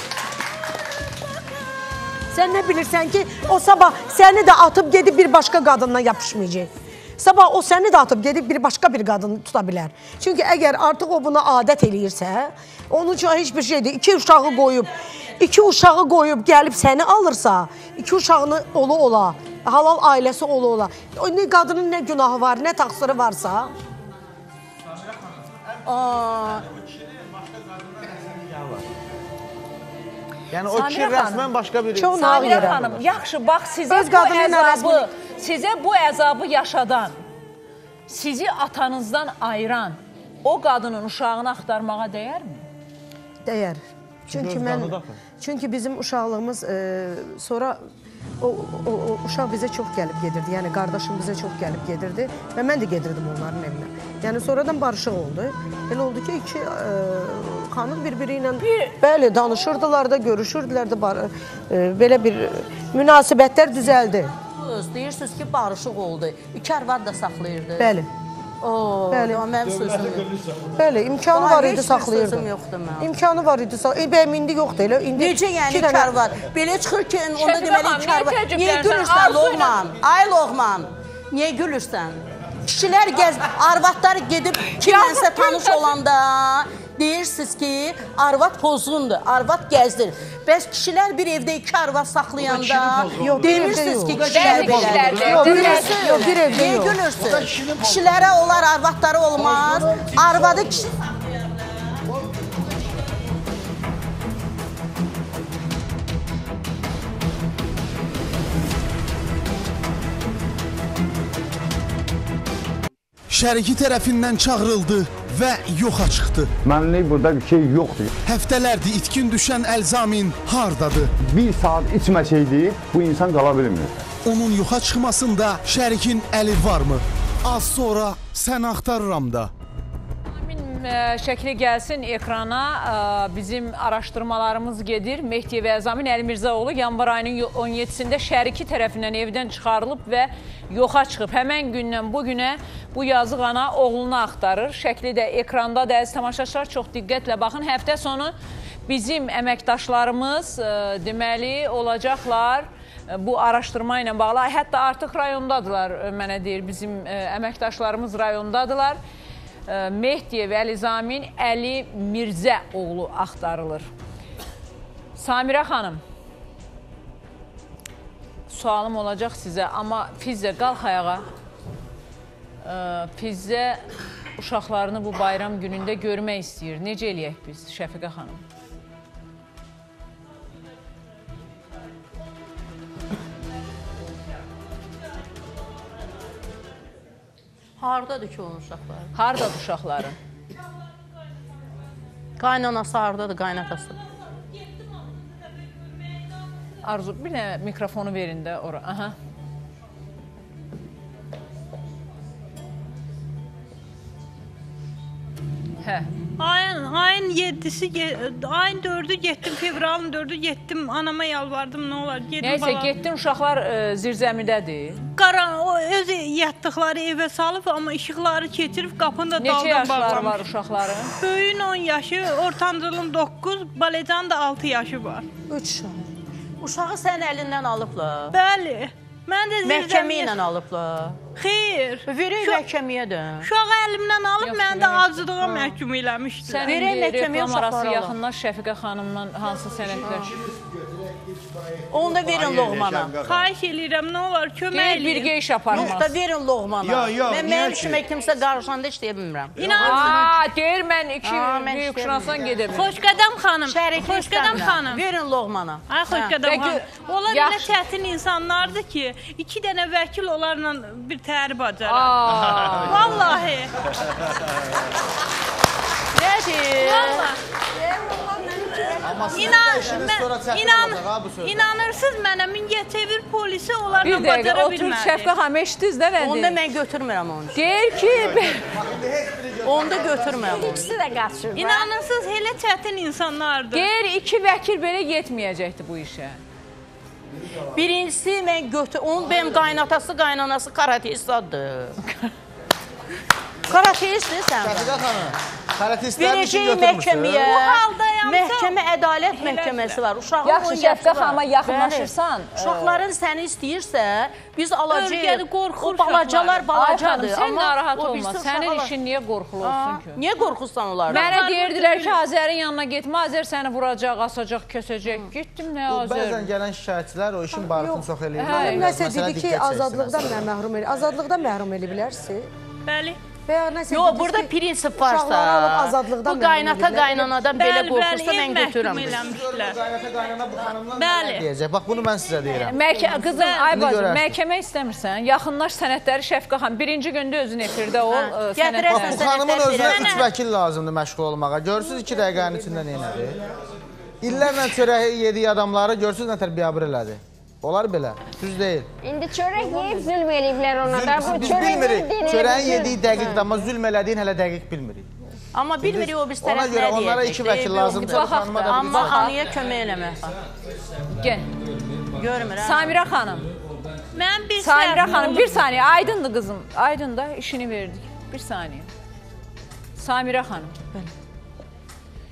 Sən nə bilirsən ki, o sabah səni də atıb gedib bir başqa qadınla yapışmayacaq. Sabah o səni də atıb gedib bir başqa bir qadını tuta bilər. Çünki əgər artıq o buna adət eləyirsə, onun üçün heç bir şeydir. İki uşağı qoyub, iki uşağı qoyub gəlib səni alırsa, iki uşağını ola-ola, halal ailəsi ola-ola. Ne qadının nə günahı var, nə təqsiri varsa. Aa... Yəni o kişi rəsmən başqa bir... Samirə xanım, yaxşı, bax, sizə bu əzabı, sizə bu əzabı yaşadan, sizi atanızdan ayıran o qadının uşağını axtarmağa dəyərmi? Dəyər. Çünki mən, çünki bizim uşaqlığımız sonra o uşaq bizə çox gəlib gedirdi. Yəni qardaşım bizə çox gəlib gedirdi və mən də gedirdim onların evinə. Yəni sonradan barışıq oldu. Elə oldu ki, iki xanım bir-biri ilə bəli danışırdılar da, görüşürdülər də, belə bir münasibətlər düzəldi. Deyirsiniz ki, barışıq oldu. İki arvad da saxlayırdı. Bəli. Bəli, mənim sözüm. Bəli, imkanı var idi saxlayırdı. Sözüm yoxdur mənim. İmkanı var idi saxlayırdı. Bəyəm, indi yoxdur elə. Necə yəni iki arvad? Belə çıxır ki, onda deməli iki arvad. Niyə gülürsən Loğman? Ay Loğman, niyə gülürsən? Kişilər gəz, arvadlar gedib kimənsə tanış olanda, deyirsiniz ki, arvad pozğundur, arvad gəzdir. Bəs kişilər bir evdə iki arvad saxlayanda demirsiniz ki, kişilər belə. Yox, bir evdə yox. Gülürsünüz. Kişilərə olar, arvadları olmaz. Arvadı kişi... Şəriki tərəfindən çağırıldı və yoxa çıxdı. Mənlik burada bir şey yoxdur. Həftələrdir itkin düşən Əlzamin hardadır? Bir saat içməsəydi, bu insan qala bilmir. Onun yoxa çıxmasında şərikin əli varmı? Az sonra sən axtarıram da. Şəkli gəlsin ekrana. Bizim araşdırmalarımız gedir. Mehdiyev Əlzamin Əlimirzaoğlu yanvar ayının on yeddisində şəriki tərəfindən evdən çıxarılıb və yoxa çıxıb. Həmən gündən bu günə bu yazıq ana oğlunu axtarır. Şəkli də ekranda da əziz tamaşaçılar çox diqqətlə baxın. Həftə sonu bizim əməkdaşlarımız deməli olacaqlar bu araşdırma ilə bağlı. Hətta artıq rayondadılar, mənə deyir, bizim əməkdaşlarımız rayondadılar. Mehdiyev Əlzamin Əlimirzaoğlu axtarılır. Samirə xanım, sualım olacaq sizə, amma Fizzə qalx ayağa. Fizzə uşaqlarını bu bayram günündə görmək istəyir. Necə eləyək biz, Şəfiqə xanım? Hardadır ki onun uşaqları? Hardadır uşaqları? Qaynanası hardadır, qaynatası? Arzu, bir nə mikrofonu verin də ora. Aha. Hə. Ayın, ayın yedisi, ayın dördü getdim, fevralın dördü getdim, anama yalvardım, nə olar, gedim Nəysə, bala. getdin, uşaqlar e, zirzəmidədir. Qaran, o öz yatdıqları evə salıb, amma işıqları keçirib, qapını da daldan bağlamış. Neçə yaşları var uşaqların? Böyüyün on yaşı, ortancılın doqquz, balecanın da altı yaşı var. Üç. Uşağı sənin əlindən alıblar. Bəli. Mən də zirzəmiyə... Məhkəmə ilə alıblar. Xeyr. Verək məhkəməyə də. Uşağı əlimdən alıb, mən də acılığa məhkum eləmişdilər. Sən indi reklam arası yaxınlar Şəfiqə xanımla hansı sənədlər? Onu da verin Loğmana. Xahiş eləyirəm, nə olar, kömək eləyir. Deyir, birgə iş aparmaz. Yox da verin Loğmana. Yo, yo, mən mənim işimə kimsə qarışanda işləyə bilmirəm. İnansın. Deyir, mən iki büyük şınasan gedə bilmirəm. Xoşqədəm xanım. Şəriki Xoşqədəm xanım. Verin Loğmana. Ay, Xoşqədəm xanım. Onlar elə çətin insanlardır ki, iki dənə vəkil onlarla bir tərib acarar. Vallahi. Nədir? Vallahi. İnanırsınız mənə, Mingəçevir polisi onlarla bacara bilmədi. Bir dəqiqə, oturub Şəfiqə xanım, eşitdiniz də nədir? Onda mən götürmürəm onu. Deyir ki... Onda götürmürəm onu. İkisi də qaçır. İnanırsınız, elə çətin insanlardır. Deyir, iki vəkil belə yetməyəcəkdir bu işə. Birincisi, mən götür... Onun benim qaynatası, qaynanası karateistadır. Karateistdir sən. Şəfiqə xanım, karateistlərin işi götürmüşsün. Bu haldayam. Məhkəmə, ədalət məhkəməsi var. Uşağın Yaxşı, Şəfiqə xanıma yaxınlaşırsan. Uşaqların səni istəyirsə, biz alacağıq. O balacalar balacadır. Sən narahat olma. Sənin işin niyə qorxulu olsun ki? Niyə qorxursan onlardan? Mənə deyirdilər ki, Azərin yanına getmə, Azər səni vuracaq, asacaq, kösəcək. Gittim, nə Azər? Bəzən gələn şikayətçilər o işin barıtını çox eləyir. Nəsə dedi ki, azadlıqdan məhrum eləyir. Azadlıqdan məhrum eləyir bilərsiniz? Bəli. Yox, burada prinsip varsa, bu qaynata qaynanadan belə qorxursa mən götürürəm. Qaynata qaynana bu xanımdan Bəli. deyəcək. Bax, bunu mən sizə deyirəm. Qızım, ay bacım, məhkəmə istəmirsən, yaxınlaş sənədləri Şəfiqə xanım. Birinci gündə özün efirdə ol sənədləri. Bax, bu xanımın özünə üç vəkil lazımdır məşğul olmağa. Görürsünüz iki dəqiqənin içində neynədir? İllərlə çörək yediyi adamları görürsünüz nə tərbiyyabır elədi. Olar belə, düz deyil. İndi çörək yeyib zülm eləyiblər ona da. Biz bilmirik, çörəyin yediyi dəqiqdir, amma zülm elədiyin hələ dəqiq bilmirik. Amma bilmirik o biz tərəf nə deyəcək. Ona görə onlara iki vəkil lazımdır. Amma xanıya kömək eləmək. Gəl. Görmürəm. Samirə xanım. Mən bir Samirə xanım, bir saniyə, aydındır qızım. Aydın da işini verdik. Bir saniyə. Samirə xanım.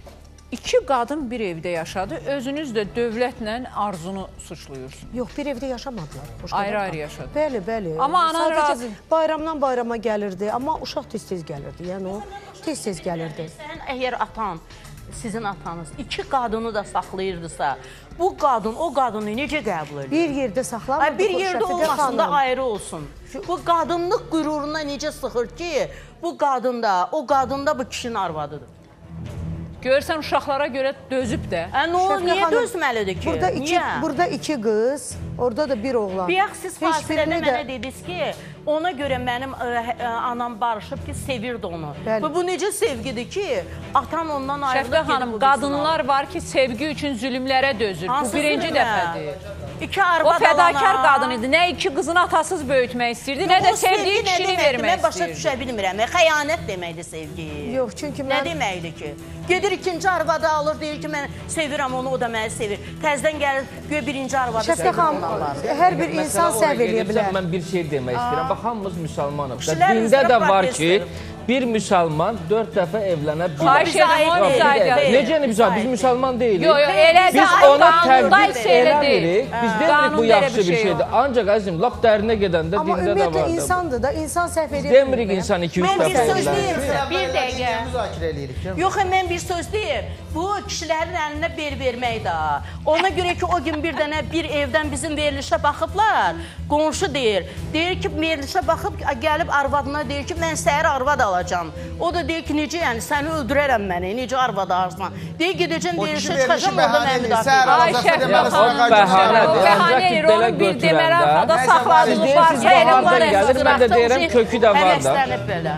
İki qadın bir evdə yaşadı. Özünüz də dövlətlə Arzunu suçluyursunuz. Yox, bir evdə yaşamadılar. Ayrı-ayrı yaşadı. Bəli, bəli. Amma ana razı. Bayramdan bayrama gəlirdi, amma uşaq tez-tez gəlirdi. Yəni o tez-tez gəlirdi. Sən əgər atan, sizin atanız iki qadını da saxlayırdısa, bu qadın o qadını necə qəbul edir? Bir yerdə saxlamırdı. Bir yerdə olmasın da ayrı olsun. Bu qadınlıq qüruruna necə sıxır ki, bu qadın da, o qadın da bu kişinin arvadıdır. Görürsən, uşaqlara görə dözüb də. Niyə dözməlidir ki? Burada iki, burada iki qız, orada da bir oğlan. Biyaq siz fasilədə mənə dediniz ki, ona görə mənim anam barışıb ki, sevirdi onu. Bu necə sevgidir ki, atan ondan ayrılıb. Şəfqə xanım, qadınlar var ki, sevgi üçün zülümlərə dözür. Bu birinci dəfədir. İki arvad alana. O fədakar qadın idi. Nə iki qızını atasız böyütmək istəyirdi, nə də sevdiyi kişini vermək istəyirdi. Mən başa düşə bilmirəm. Xəyanət deməkdir sevgi. Yox, çünki mən... Nə deməkdir ki? Gedir ikinci arvadı alır, deyir ki, mən sevirəm onu, o da məni sevir. Təzdən gəlir, göy birinci arvadı sevir. Şəfqə xanım, hər bir insan səhv eləyə bilər. Mən bir şey demək istəyirəm. Bax, hamımız müsəlmanıq. Dində də var ki, bir müsəlman dörd dəfə evlənə bilər. Necə biz müsəlman deyilik? Biz ona təqdir eləmirik. Biz deyirik bu yaxşı bir şeydir. Ancaq əzim, lap dərinə gedəndə dində də var. Amma ümumiyyətlə insandır da, insan səhv eləyə bilir. Demirik insan iki üç dəfə evlənir. Bir dəqiqə. Yox, mən bir söz deyim. Bu kişilərin əlinə bel vermək də. Ona görə ki, o gün bir dənə bir evdən bizim verilişə baxıblar. Qonşu deyir. Deyir ki, verilişə baxıb gəlib arvadına deyir ki, mən səhər arvad alacam. O da deyir ki, necə yəni, səni öldürərəm məni, necə arvad alırsan. Deyir, gedəcəm, verilişə çıxacam, orada mən müdafiə. Ay Şəfqə xanım, bəhanə edir, onu bir deməli arxada saxladığınız varsa elə var gəlir, mən də deyirəm, kökü də var da.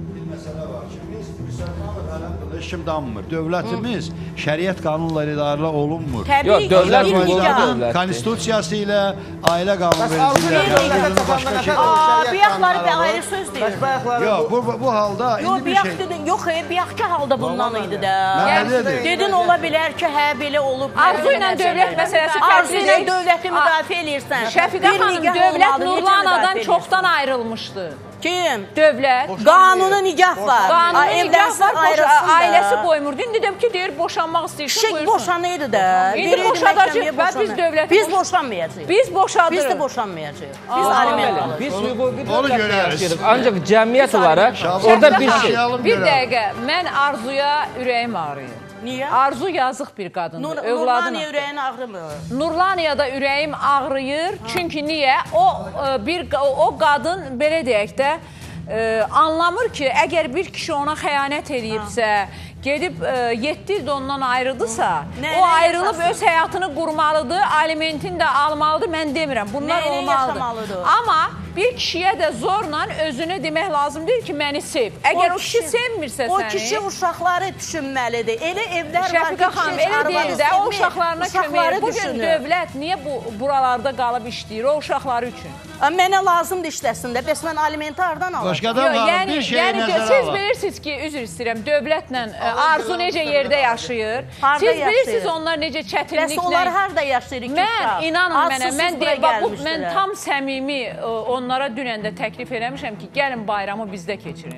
Kim danmır. Dövlətimiz şəriət qanunları idarə olunmur. Yox, dövlət dövlət. Konstitusiyası ilə, ailə qanunvericiliyi ilə. Biyaqları və ayrı söz deyir. Yox, bu halda indi bir şey. Yox, biyaqki halda bundan idi də. Dedin, ola bilər ki, hə, belə olub. Arzu ilə dövlət məsələsi fərqlidir. Arzu ilə dövləti müdafiə edirsən. Şəfiqə xanım, dövlət Nurlanadan çoxdan ayrılmışdı. Kim? Dövlət. Qanuna nigah var. Qanuna nigah var, ailəsi qoymurdu. İndi deyim ki, deyir, boşanmaq istəyirsin, buyursun. Şək boşanıydı da. İndi boşadacaq və biz dövləti... Biz boşanmayacaq. Biz boşadırıq. Biz də boşanmayacaq. Biz aliment alırıq. Biz hüquqi dövlət yaşayırıq. Ancaq cəmiyyət olaraq orada bir şey... Bir dəqiqə, mən Arzuya ürəyim ağrıyır. Niyə? Arzu yazıq bir qadındır. Nurlaniyə ürəyin ağrımır. Nurlaniyada ürəyim ağrıyır. Çünki niyə? O bir o qadın belə deyək də anlamır ki, əgər bir kişi ona xəyanət eləyibsə, gedib yeddi ildə ondan ayrıldısa, o ayrılıb öz həyatını qurmalıdır, alimentini də almalıdır. Mən demirəm, bunlar olmalıdır. Amma bir kişiyə də zorla özünü demək lazımdır ki, məni sev. Əgər o kişi sevmirsə səni... O kişi uşaqları düşünməlidir. Elə evlər var ki, Şəfiqə xanım, elə deyil də, o uşaqlarına kömək. Bugün dövlət niyə buralarda qalıb işləyir? O uşaqları üçün. Mənə lazımdır işləsin də, bəs mən alimenti hardan alacaq? Başqadan var, bir şey nəzərə alaq. Siz bilirsiniz ki, üzr istəyirəm, dövlətlə Arzu necə yerdə yaşayır. Siz bilirsiniz onlar necə çətinliklə... Bəs onlar harada yaşayır? Mən, inanın mənə, mən tam səmimi onlara dünən də təklif eləmişəm ki, gəlin bayramı bizdə keçirin.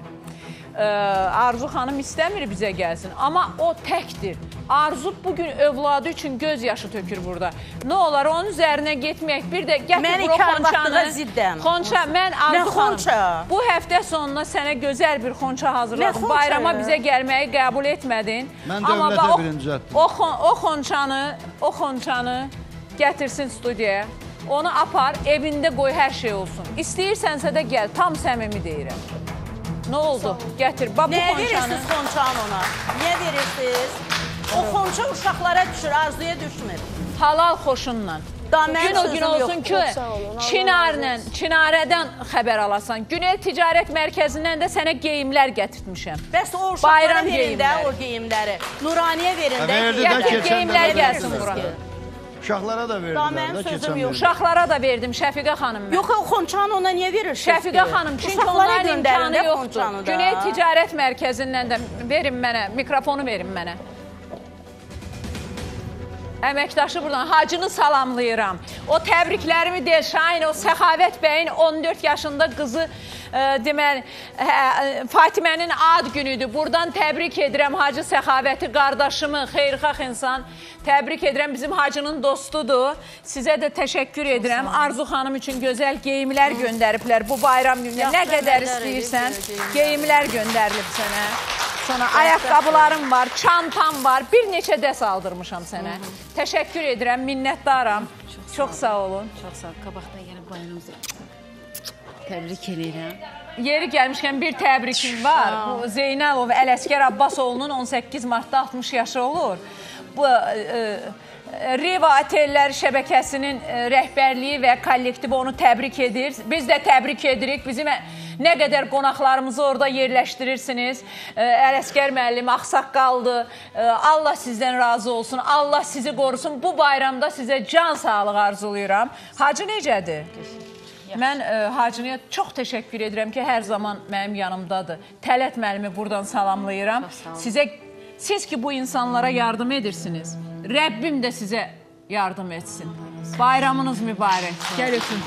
Arzu xanım istəmir bizə gəlsin, amma o təkdir. Arzu bugün övladı üçün göz yaşı tökür burada. Nə olar, onun üzərinə getməyək. Bir də gətir bura xonçanı. Xonça, mən Arzu xanım, bu həftə sonuna sənə gözəl bir xonça hazırladım. Bayrama bizə gəlməyi qəbul etmədin. Mən dövlətə birinci etdim. O xonçanı, o xonçanı gətirsin studiyaya. Onu apar, evində qoy, hər şey olsun. İstəyirsənsə də gəl, tam səmimi deyirəm. Nə oldu? Gətir, bax bu xonçanı. Nəyə verirsiniz xonçanı ona? Niyə verirsiniz? O xonça uşaqlara düşür, Arzuya düşmür. Halal xoşunla. Gün o gün olsun ki, Çinarədən xəbər alasan. Günel Ticarət Mərkəzindən də sənə geyimlər gətirtmişəm. Bəs o uşaqlara verin də o geyimləri. Nuraniyə verin də. Gətir, geyimlər gəlsin bura. Uşaqlara da verdilər də keçən yox. Uşaqlara da verdim Şəfiqə xanım. Yox, o xonçanı ona niyə verirsiniz? Şəfiqə xanım, çünki onların imkanı yoxdur. Güney Ticarət Mərkəzindən də verin mənə, mikrofonu verin mənə. əməkdaşı buradan Hacını salamlayıram. O təbriklərimi deyil, Şahin, o Səxavət bəyin on dörd yaşında qızı e, deməli e, Fatimənin ad günüdür. Buradan təbrik edirəm Hacı Səxavəti, qardaşımı, xeyirxah insan. Təbrik edirəm, bizim Hacının dostudur. Sizə də təşəkkür edirəm. Arzu xanım üçün gözəl geyimlər göndəriblər bu bayram günündə. Nə qədər istəyirsən, geyimlər göndərilib sənə. Sonra ayaqqabılarım var, çantam var, bir neçə dəs aldırmışam sənə. Təşəkkür edirəm, minnətdaram. Çox sağ olun. Çox sağ olun. Qabaqdan gəlib bayramımızı təbrik edirəm. Yeri gəlmişkən bir təbrikim var. Bu Zeynəlov Ələsgər Abbasoğlu'nun on səkkiz martda altmış yaşı olur. Bu e, Riva Otellər şəbəkəsinin e, rəhbərliyi və kollektivi onu təbrik edir. Biz də təbrik edirik. Bizim nə qədər qonaqlarımızı orada yerləşdirirsiniz. E, Ələsgər müəllim, Ağsaqqaldır. E, Allah sizdən razı olsun. Allah sizi qorusun. Bu bayramda sizə can sağlığı arzulayıram. Hacı necədir? Mən e, Hacıya çox təşəkkür edirəm ki, hər zaman mənim yanımdadır. Tələt müəllimi buradan salamlayıram. Sizə Siz ki bu insanlara yardım edirsiniz. Rəbbim də sizə yardım etsin. Bayramınız mübarək. Gəl öpün.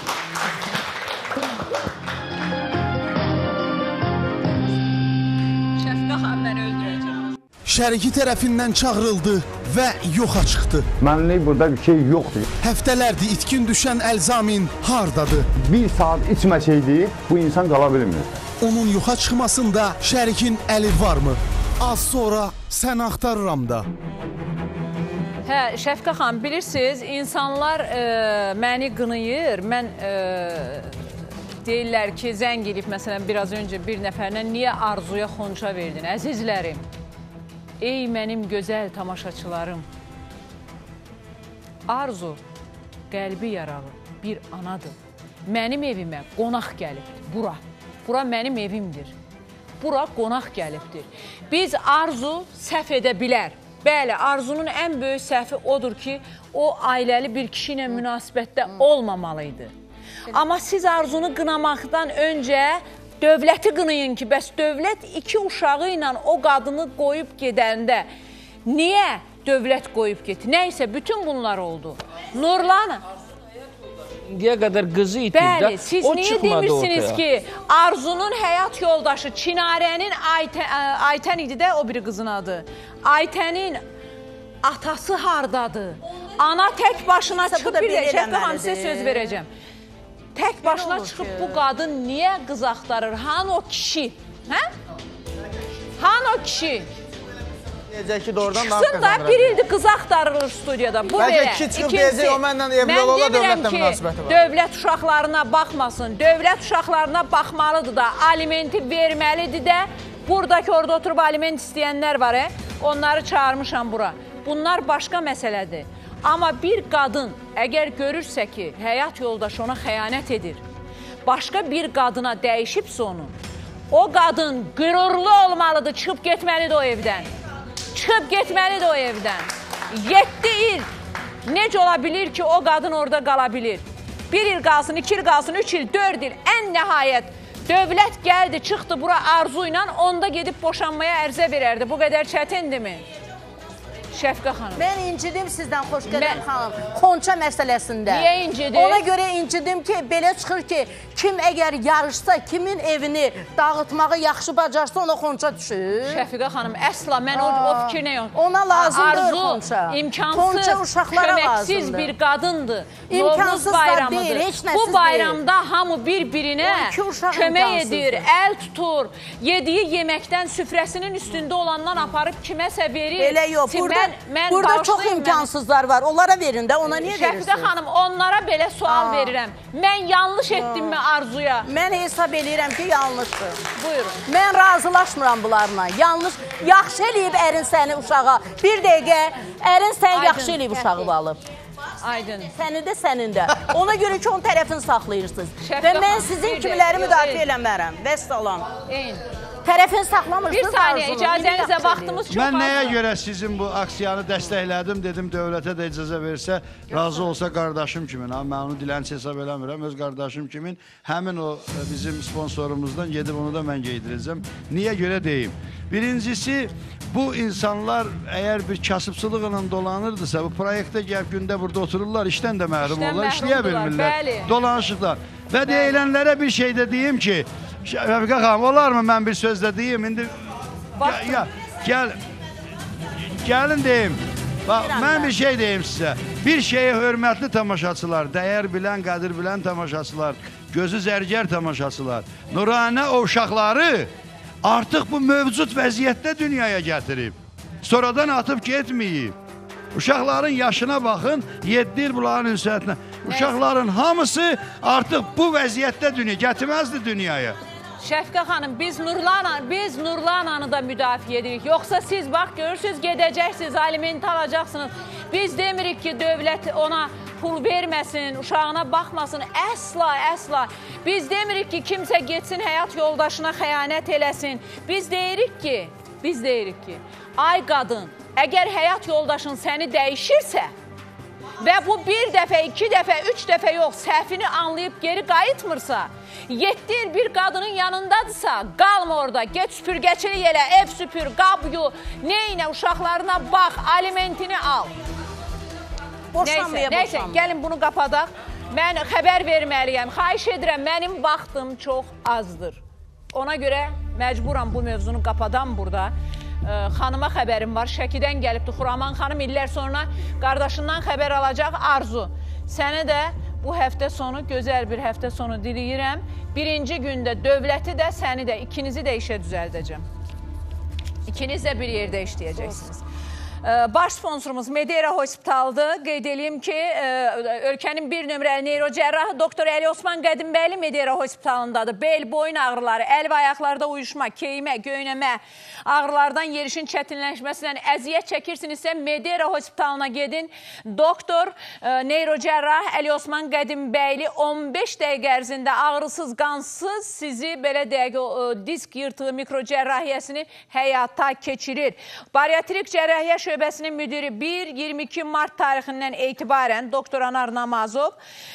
Şəfqə xanım, mən öldürəcəm. Şəriki tərəfindən çağırıldı və yoxa çıxdı. Mənlik burada bir şey yoxdur. Həftələrdir itkin düşən Əlzamin hardadır? Bir saat içməsəydi, bu insan qala bilmir. Onun yoxa çıxmasında şərikin əli varmı? Az sonra sən axtarıram da. Hə, Şəfqə xanım, bilirsiniz, insanlar e, məni qınayır. Mən e, deyirlər ki, zəng edib, məsələn, biraz öncə bir nəfərlə niyə Arzuya xonça verdin? Əzizlərim, ey mənim gözəl tamaşaçılarım, Arzu qəlbi yaralı bir anadır. Mənim evimə qonaq gəlibdir, bura. Bura mənim evimdir. Bura qonaq gəlibdir. Biz Arzu səhv edə bilər. Bəli, Arzunun ən böyük səhvi odur ki, o ailəli bir kişi ilə münasibətdə olmamalıydı. Amma siz Arzunu qınamaqdan öncə dövləti qınayın ki, bəs dövlət iki uşağı ilə o qadını qoyub gedəndə niyə dövlət qoyub getdi? Nəysə, bütün bunlar oldu. Nurlan... İndiyə qədər qızı itirdi, bəli, siz o niyə çıxmadı demirsiniz ortaya? ki, Arzunun həyat yoldaşı Çinarənin Aytən, Aytən idi də o biri qızın adı. Aytənin atası hardadır? Ana tək başına çıxıb, bir də Şəfqə xanım sizə söz verəcəm. Tək başına çıxıb bu qadın niyə qız axtarır? Han o kişi? Hə? Han o kişi? Çıxsın da, bir ildir qız axtarılır studiyada. Bu Bəlkə belə. kişi çıxıb deyəcək, o məndən evli ola dövlətlə münasibəti var. Dövlət uşaqlarına baxmasın. Dövlət uşaqlarına baxmalıdır da, alimenti verməlidir də. Buradakı orada oturub aliment istəyənlər var, e? Onları çağırmışam bura. Bunlar başqa məsələdir. Amma bir qadın əgər görürsə ki, həyat yoldaşı ona xəyanət edir, başqa bir qadına dəyişibsə onu, o qadın qürurlu olmalıdır, çıxıb getməlidir o evdən. Çıxıb getməlidir o evdən. Yeddi il necə ola bilir ki, o qadın orada qala bilir? Bir il qalsın, iki il qalsın, üç il, dörd il, ən nəhayət dövlət gəldi, çıxdı bura Arzu ilə, onda gedib boşanmaya ərzə verərdi. Bu qədər çətindirmi? Şəfqə xanım. Mən incidim sizdən, Xoşqədəm xanım, xonça məsələsində. Niyə incidim? Ona görə incidim ki, belə çıxır ki, kim əgər yarışsa, kimin evini dağıtmağı yaxşı bacarsa, ona xonça düşür. Şəfiqə xanım, əsla mən o, o fikirlə yox. Ona lazımdır Arzu, xonça. imkansız, köməksiz bir qadındır. İmkansız Novruz da deyil, heç nəsiz Bu bayramda hamı bir-birinə kömək edir, əl tutur. Yediyi yeməkdən süfrəsinin üstündə olandan aparıb kiməsə verir. Elə yox, burada Mən, mən burada çox imkansızlar var. Onlara verin də, ona niyə verirsiniz? Şəfiqə xanım, onlara belə sual Aa. verirəm. Mən yanlış etdimmi Arzuya? Mən hesab eləyirəm ki, yanlışdır. Buyurun. Mən razılaşmıram bunlarla. Yanlış, yaxşı eləyib ərin səni uşağa. Bir dəqiqə, ərin sən yaxşı eləyib uşağı alıb. Aydın. Sənin də, sənin də. Ona görə ki, onun tərəfini saxlayırsınız. Şəfiqə Və mən xanım, sizin bir kimiləri də, müdafiə yox, eləmərəm. Vəssalam. Eyni. Tərəfini saxlamırsınız. Bir saniyə, icazənizlə vaxtımız çox Mən nəyə azdır. görə sizin bu aksiyanı dəstəklədim, dedim dövlətə də icazə versə, razı olsa qardaşım kimin. Mən onu dilənçi hesab eləmirəm, öz qardaşım kimin. Həmin o bizim sponsorumuzdan gedib onu da mən geydirəcəm. Niyə görə deyim? Birincisi, bu insanlar əgər bir kasıbçılıqla dolanırdısa, bu proyektə gəlib gündə burada otururlar, işdən də məhrum olurlar, işləyə bilmirlər, dolanışıqlar. Və deyilənlərə bir şey də deyim ki, Rəfiqə xanım, olar mı mən bir söz də deyim? İndi ya, gəl, gəlin deyim. Bax, mən bir şey deyim sizə. Bir şeyə hörmətli tamaşaçılar, dəyər bilən, qədir bilən tamaşaçılar, gözü zərgər tamaşaçılar, Nuranə o uşaqları artıq bu mövcud vəziyyətdə dünyaya gətirib. Sonradan atıb getməyib. Uşaqların yaşına baxın, yeddi il bunların ünsiyyətinə. Uşaqların hamısı artıq bu vəziyyətdə dünya, gətirməzdi dünyaya. Şəfqə xanım, biz Nurlan, biz Nurlananı da müdafiə edirik. Yoxsa siz bax görürsünüz, gedəcəksiniz, alimenti alacaqsınız. Biz demirik ki, dövlət ona pul verməsin, uşağına baxmasın. Əsla, əsla. Biz demirik ki, kimsə getsin, həyat yoldaşına xəyanət eləsin. Biz deyirik ki, biz deyirik ki, ay qadın, əgər həyat yoldaşın səni dəyişirsə və bu bir dəfə, iki dəfə, üç dəfə yox, səhvini anlayıb geri qayıtmırsa, yeddi il bir qadının yanındadırsa, qalma orada, get süpürgəçilik elə, ev süpür, qab yu, neynə, uşaqlarına bax, alimentini al. Neysə, neysə, gəlin bunu qapadaq. Mən xəbər verməliyəm, xahiş edirəm, mənim vaxtım çox azdır. Ona görə məcburam bu mövzunu qapadam burada. Xanıma xəbərim var, Şəkidən gəlibdir Xuraman xanım, illər sonra qardaşından xəbər alacaq Arzu. Səni də bu həftə sonu, gözəl bir həftə sonu diləyirəm. Birinci gündə dövləti də, səni də, ikinizi də işə düzəldəcəm. İkiniz də bir yerdə işləyəcəksiniz. Baş sponsorumuz Medera Hospital'dır. Qeyd edeyim ki, ölkənin bir nömrəli neyrocərrahı doktor Əli Osman Qədimbəli Medera Hospitalındadır. Bel, boyun ağrıları, əl və ayaqlarda uyuşma, keymə, göynəmə, ağrılardan yerişin çətinləşməsindən əziyyət çəkirsinizsə Medera Hospitalına gedin. Doktor neyrocərrah Əli Osman Qədimbəli on beş dəqiqə ərzində ağrısız, qansız sizi belə deyək disk yırtığı mikrocərrahiyyəsini həyata keçirir. Bariatrik cərrahiyyə şöbəsinin müdiri bir iyirmi iki mart tarixindən etibarən doktor Anar Namazov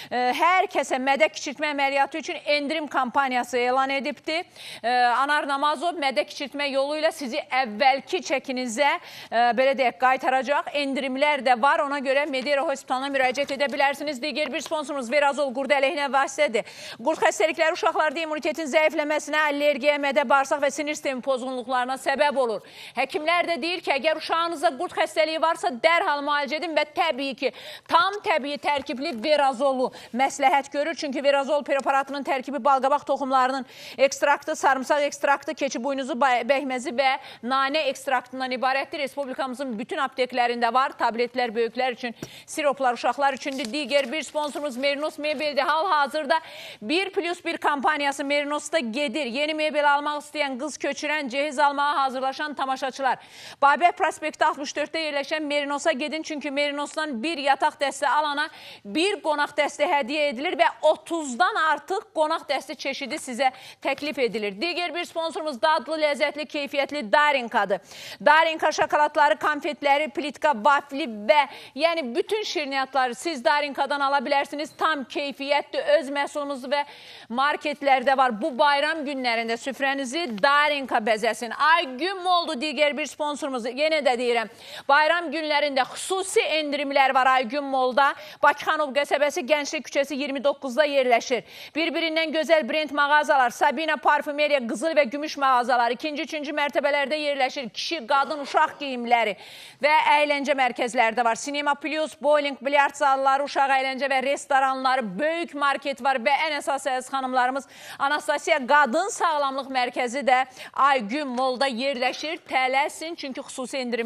hər kəsə mədək kiçiltmə əməliyyatı üçün endirim kampaniyası elan edibdir. Anar Namazov mədək kiçiltmə yolu ilə sizi əvvəlki çəkinizə belə deyək qaytaracaq. Endirimlər də var. Ona görə Medera Hospitalına müraciət edə bilərsiniz. Digər bir sponsorumuz Verazol qurd əleyhinə vasitədir. Qurd xəstəlikləri uşaqlarda immunitetin zəifləməsinə, allergiya, mədə, bağırsaq və sinir sistemi pozğunluqlarına səbəb olur. Həkimlər də deyir ki, əgər uşağınızda qurd xəstəliyi varsa dərhal müalicə edin və təbii ki, tam təbii tərkibli Verazolu məsləhət görür. Çünki Verazol preparatının tərkibi balqabaq toxumlarının ekstraktı, sarımsaq ekstraktı, keçi buynuzu, bəhməzi və nanə ekstraktından ibarətdir. Respublikamızın bütün apteklərində var. Tabletlər böyüklər üçün, siroplar uşaqlar üçündür. Digər bir sponsorumuz Merinos Mebel'dir. Hal-hazırda bir plus bir kampaniyası Merinos'da gedir. Yeni mebel almaq istəyən, qız köçürən, cehiz almağa hazırlaşan tamaşaçılar. Babək prospekti altmış dörddə yerləşən Merinos'a gedin. Çünki Merinos'dan bir yataq dəsti alana bir qonaq dəsti hədiyyə edilir və otuzdan artıq qonaq dəsti çeşidi sizə təklif edilir. Digər bir sponsorumuz dadlı, ləzzətli, keyfiyyətli Darinkadır. Darinka şokoladları, konfetləri, plitka, vafli və yəni bütün şirniyyatları siz Darinkadan ala bilərsiniz. Tam keyfiyyətli öz məhsulumuz və marketlərdə var. Bu bayram günlərində süfrənizi Darinka bəzəsin. Ay gün oldu digər bir sponsorumuz. Yenə də deyirəm, bayram günlərində xüsusi endirimlər var Aygün Molda. Bakıxanov qəsəbəsi Gənclik küçəsi iyirmi doqquzda yerləşir. Bir-birindən gözəl brend mağazalar, Sabina Parfümeriya, qızıl və gümüş mağazalar ikinci, üçüncü mərtəbələrdə yerləşir. Kişi, qadın, uşaq geyimləri və əyləncə mərkəzlərdə var. Sinema Plus, bowling, bilyard zalları, uşaq əyləncə və restoranları, böyük market var və ən əsas əziz xanımlarımız Anastasiya Qadın Sağlamlıq Mərkəzi də Aygün Molda yerləşir. Tələsin, çünki xüsusi endirimlər var.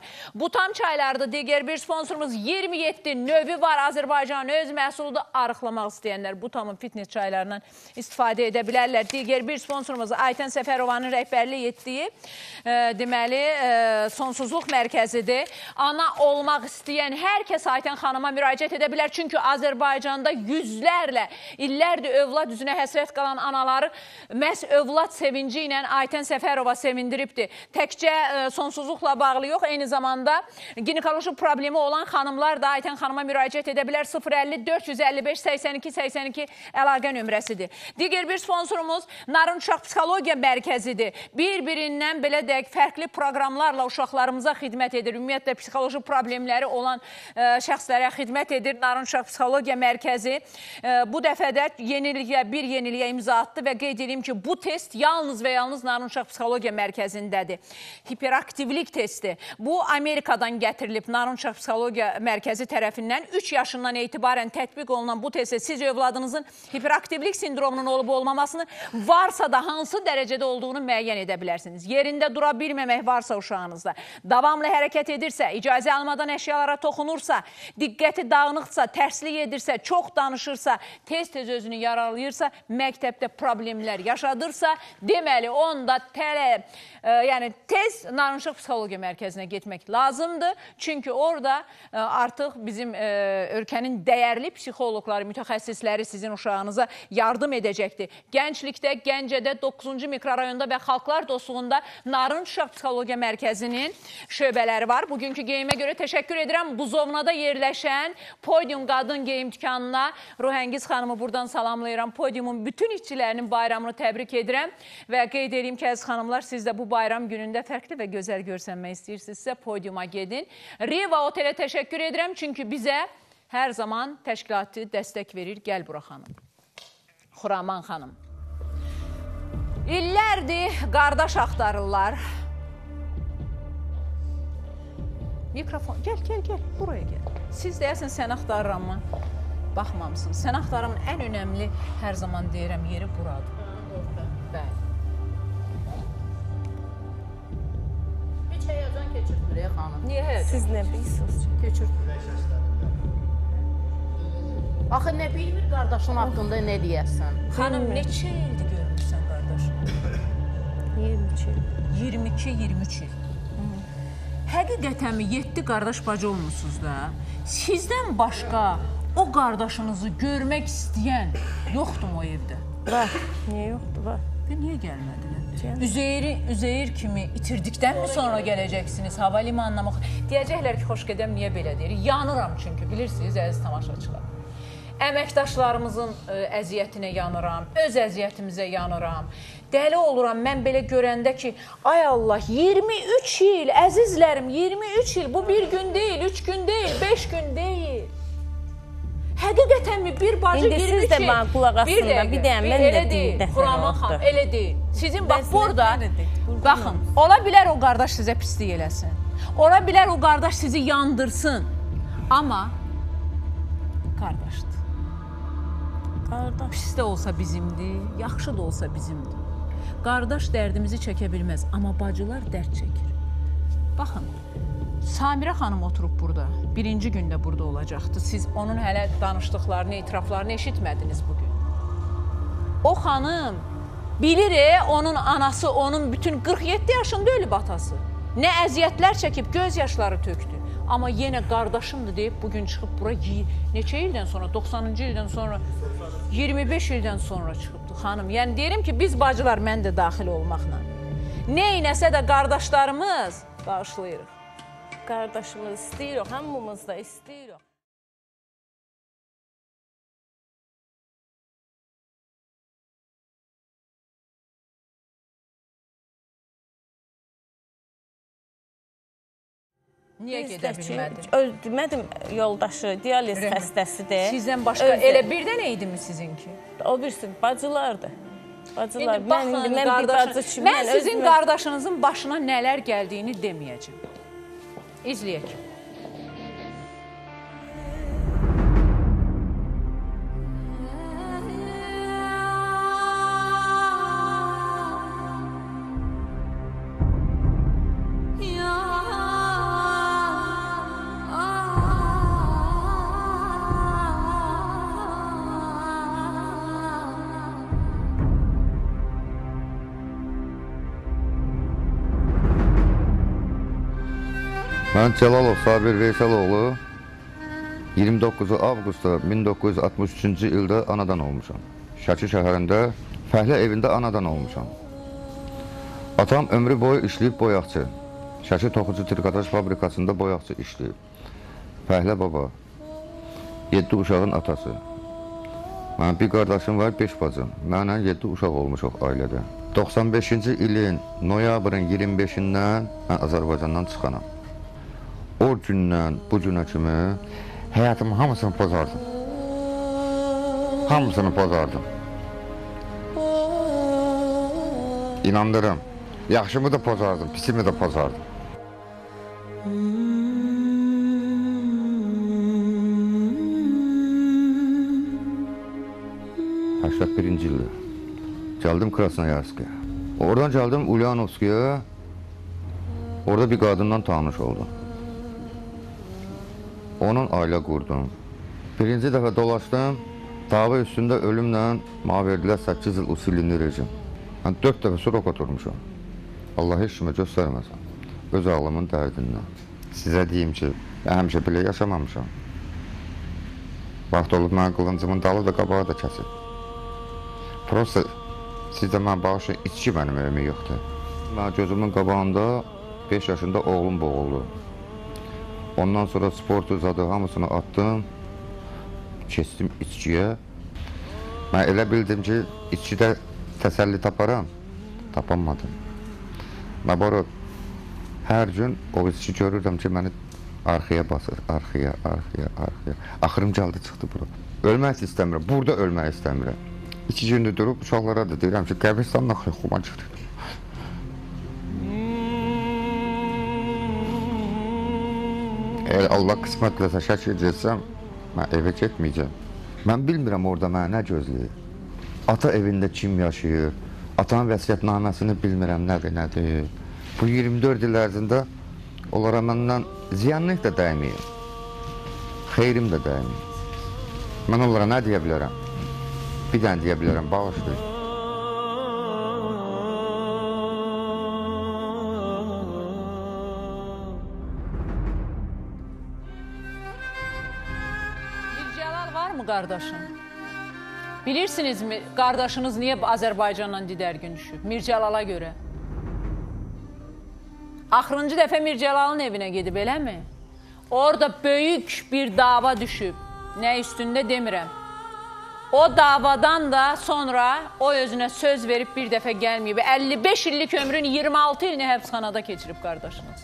Bu tam çaylarda digər bir sponsorumuz iyirmi yeddi növü var. Azərbaycan öz məhsuludur. Arıqlamaq istəyənlər bu tamın fitness çaylarından istifadə edə bilərlər. Digər bir sponsorumuz Aytən Səfərovanın rəhbərlik etdiyi e, deməli e, sonsuzluq mərkəzidir. Ana olmaq istəyən hər kəs Aytən xanıma müraciət edə bilər. Çünki Azərbaycanda yüzlərlə, illərdir övlad üzünə həsrət qalan anaları məhz övlad sevinci ilə Aytən Səfərova sevindiribdir. Təkcə e, sonsuzluqla bağlı yox, eyni zamanda ginekoloji problemi olan xanımlar da Aytən xanıma müraciət edə bilər. sıfır əlli dörd yüz əlli beş səksən iki səksən iki əlaqə nömrəsidir. Digər bir sponsorumuz Narın Uşaq Psixologiya Mərkəzidir. Bir-birindən belə deyək, fərqli proqramlarla uşaqlarımıza xidmət edir. Ümumiyyətlə, psixoloji problemləri olan e, şəxslərə xidmət edir Narın Uşaq Psixologiya Mərkəzi. E, bu dəfə də yeniliyə, bir yeniliyə imza atdı və qeyd edeyim ki, bu test yalnız və yalnız Narın Uşaq Psixologiya Mərkəzindədir. Hiperaktivlik testi. Bu, Amerikadan gətirilib Narın Uşaq Psixologiya Mərkəzi tərəfindən üç yaşından etibarən tətbiq olunan bu testdə siz övladınızın hiperaktivlik sindromunun olub-olmamasını, varsa da hansı dərəcədə olduğunu müəyyən edə bilərsiniz. Yerində dura bilməmək varsa uşağınızda, davamlı hərəkət edirsə, icazə almadan əşyalara toxunursa, diqqəti dağınıqsa, tərslik edirsə, çox danışırsa, tez-tez özünü yaralayırsa, məktəbdə problemlər yaşadırsa, deməli, onda tələ, e, yəni tez Narın Uşaq Psixologiya Mərkəzinə getmək lazımdır. Çünki orada e, artıq bizim e, ölkənin dəyərli psixoloqları, mütəxəssisləri sizin uşağınıza yardım edəcəkdir. Gənclikdə, Gəncədə, doqquzuncu mikrorayonda və Xalqlar Dostluğunda Narın Uşaq Psixologiya Mərkəzinin şöbələri var. Bugünkü geyimə görə təşəkkür edirəm. Buzovnada yerləşən Podium Qadın Geyim Dükanına Ruhəngiz xanımı buradan salamlayıram. Podiumun bütün işçilərinin bayramını təbrik edirəm və qeyd edeyim ki, əziz xanımlar, siz də bu bayram günündə fərqli və gözəl görsənmək istəyirsinizsə Podiuma gedin. Riva Otelə təşəkkür edirəm, çünki bizə hər zaman təşkilatı dəstək verir. Gəl bura xanım. Xuraman xanım. İllərdir qardaş axtarırlar. Mikrofon, gəl, gəl, gəl, buraya gəl. Siz deyəsən sən axtarıram mı? Baxmamısınız. Sən axtarımın ən önəmli, hər zaman deyirəm, yeri buradır. Bəli. Heç həyəcan keçirtmir, xanım. Niyə həyəcan? Siz nə bilirsiniz? Keçirtmir. Axı, nə bilmir qardaşın haqqında nə deyəsən? Xanım, neçə ildir görmüşsən qardaşın? iyirmi iki il. iyirmi iki iyirmi üç il. Həqiqətənmi yeddi qardaş bacı olmuşsunuz da? Sizdən başqa o qardaşınızı görmək istəyən yoxdur o evdə? Var. Niyə yoxdur? Var. Və niyə gəlmədilər? Üzeyri, Üzeyir kimi itirdikdən mi sonra gələcəksiniz? Hava limanına mı? Deyəcəklər ki, xoş gedəm, niyə belə deyir? Yanıram çünki, bilirsiniz, əziz tamaşaçılar. Əməkdaşlarımızın ə, əziyyətinə yanıram, öz əziyyətimizə yanıram. Dəli oluram mən belə görəndə ki, ay Allah, iyirmi üç il, əzizlərim, iyirmi üç il, bu bir gün deyil, üç gün deyil, beş gün deyil. Həqiqətənmi bir bacı İndi iyirmi üç il? siz də bana qulaq asında, bir deyəm, mən də deyim. Xuraman xanım, elə deyil. Sizin bax burada, baxın, ola bilər o qardaş sizə pislik eləsin. Ola bilər o qardaş sizi yandırsın. Amma qardaşdır. Qardaş. Pis də olsa bizimdir, yaxşı da olsa bizimdir. Qardaş dərdimizi çəkə bilməz, amma bacılar dərd çəkir. Baxın, Samirə xanım oturub burada, birinci gündə burada olacaqdı. Siz onun hələ danışdıqlarını, itiraflarını eşitmədiniz bugün. O xanım bilir, e, onun anası, onun bütün qırx yeddi yaşında ölüb atası. Nə əziyyətlər çəkib, göz yaşları tökdü. Amma yenə qardaşımdır deyib, bugün çıxıb bura neçə ildən sonra, doxsanıncı ildən sonra, iyirmi beş ildən sonra çıxıbdı xanım. Yəni deyirəm ki, biz bacılar, mən də daxil olmaqla. Neynəsə də qardaşlarımız bağışlayırıq. Qardaşımız istəyirik, hamımız da istəyirik. Niyə gedə bilmədin? Demədim, yoldaşı, dializ xəstəsidir. Sizdən başqa elə bir dənə idi mi sizinki? O birisi bacılardır. Bacılar. İndi baxın, qardaşın, mən sizin qardaşınızın başına nələr gəldiyini deməyəcəm. İzləyək. Ya Mən Cəlalov Sabir Veysəloğlu iyirmi doqquzu avqustda min doqquz yüz altmış üçüncü ildə anadan olmuşam. Şəki şəhərində fəhlə evində anadan olmuşam. Atam ömrü boyu işləyib boyaqçı. Şəki Toxucu Trikotaj fabrikasında boyaqçı işləyib. Fəhlə baba, yeddi uşağın atası. Mənim bir qardaşım var, beş bacım. Mənlə yeddi uşaq olmuşuq ailədə. doxsan beşinci ilin noyabrın iyirmi beşindən mən Azərbaycandan çıxanam. O gündən bu günə kimi həyatımın hamısını pozardım. Hamısını pozardım. İnandırım, yaxşımı da pozardım, pisimi də pozardım. səksən birinci ildə gəldim Krasnoyarskaya. Oradan gəldim Ulyanovskaya. Orada bir qadından tanış oldum. Onun ailə qurdum. Birinci dəfə dolaşdım. Dava üstündə ölümlə mənə verdilər səkkiz il usulünlü rejim. Mən dörd dəfə surok oturmuşam. Allah heç kimə göstərməsin. Öz ağlımın dərdindən. Sizə deyim ki, mən həmişə belə yaşamamışam. Vaxt olub mənim qılıncımın dalı da qabağı da kəsib. Prosta sizdə mən bağışın içki mənim evimi yoxdur. Mən gözümün qabağında beş yaşında oğlum boğuldu. Ondan sonra sport uzadı, hamısını attım. Kestim içkiyə. Mən elə bildim ki, içkidə təsəlli taparam. Tapamadım. Mən bara hər gün o içki görürəm ki, məni arxaya basır. Arxaya, arxaya, arxaya. Axırım gəldi, çıxdı bura. Ölmək istəmirəm. Burada ölmək istəmirəm. İki gündür durub uşaqlara da deyirəm ki, qəbirstanla xuma girir. Eğer Allah qismətləsə şəkil getsəm, mən evə getməyəcəm. Mən bilmirəm orada mənə nə gözləyir. Ata evində kim yaşayır, atanın vəsiyyətnaməsini bilmirəm nədir, nədir. Bu iyirmi dörd il ərzində onlara məndən ziyanlıq da dəyməyim, xeyrim də dəyməyim. Mən onlara nə deyə bilərəm? Bir dənə deyə bilərəm, bağışlayın. Qardaşım. Bilirsinizmi, qardaşınız niyə Azərbaycanla didərgin düşüb? Mircəlala görə. Axırıncı dəfə Mircəlalın evinə gedib, eləmi? Orada böyük bir dava düşüb. Nə üstündə demirəm. O davadan da sonra o özünə söz verib bir dəfə gəlməyib. əlli beş illik ömrün iyirmi altı ilini həbsxanada keçirib qardaşınız.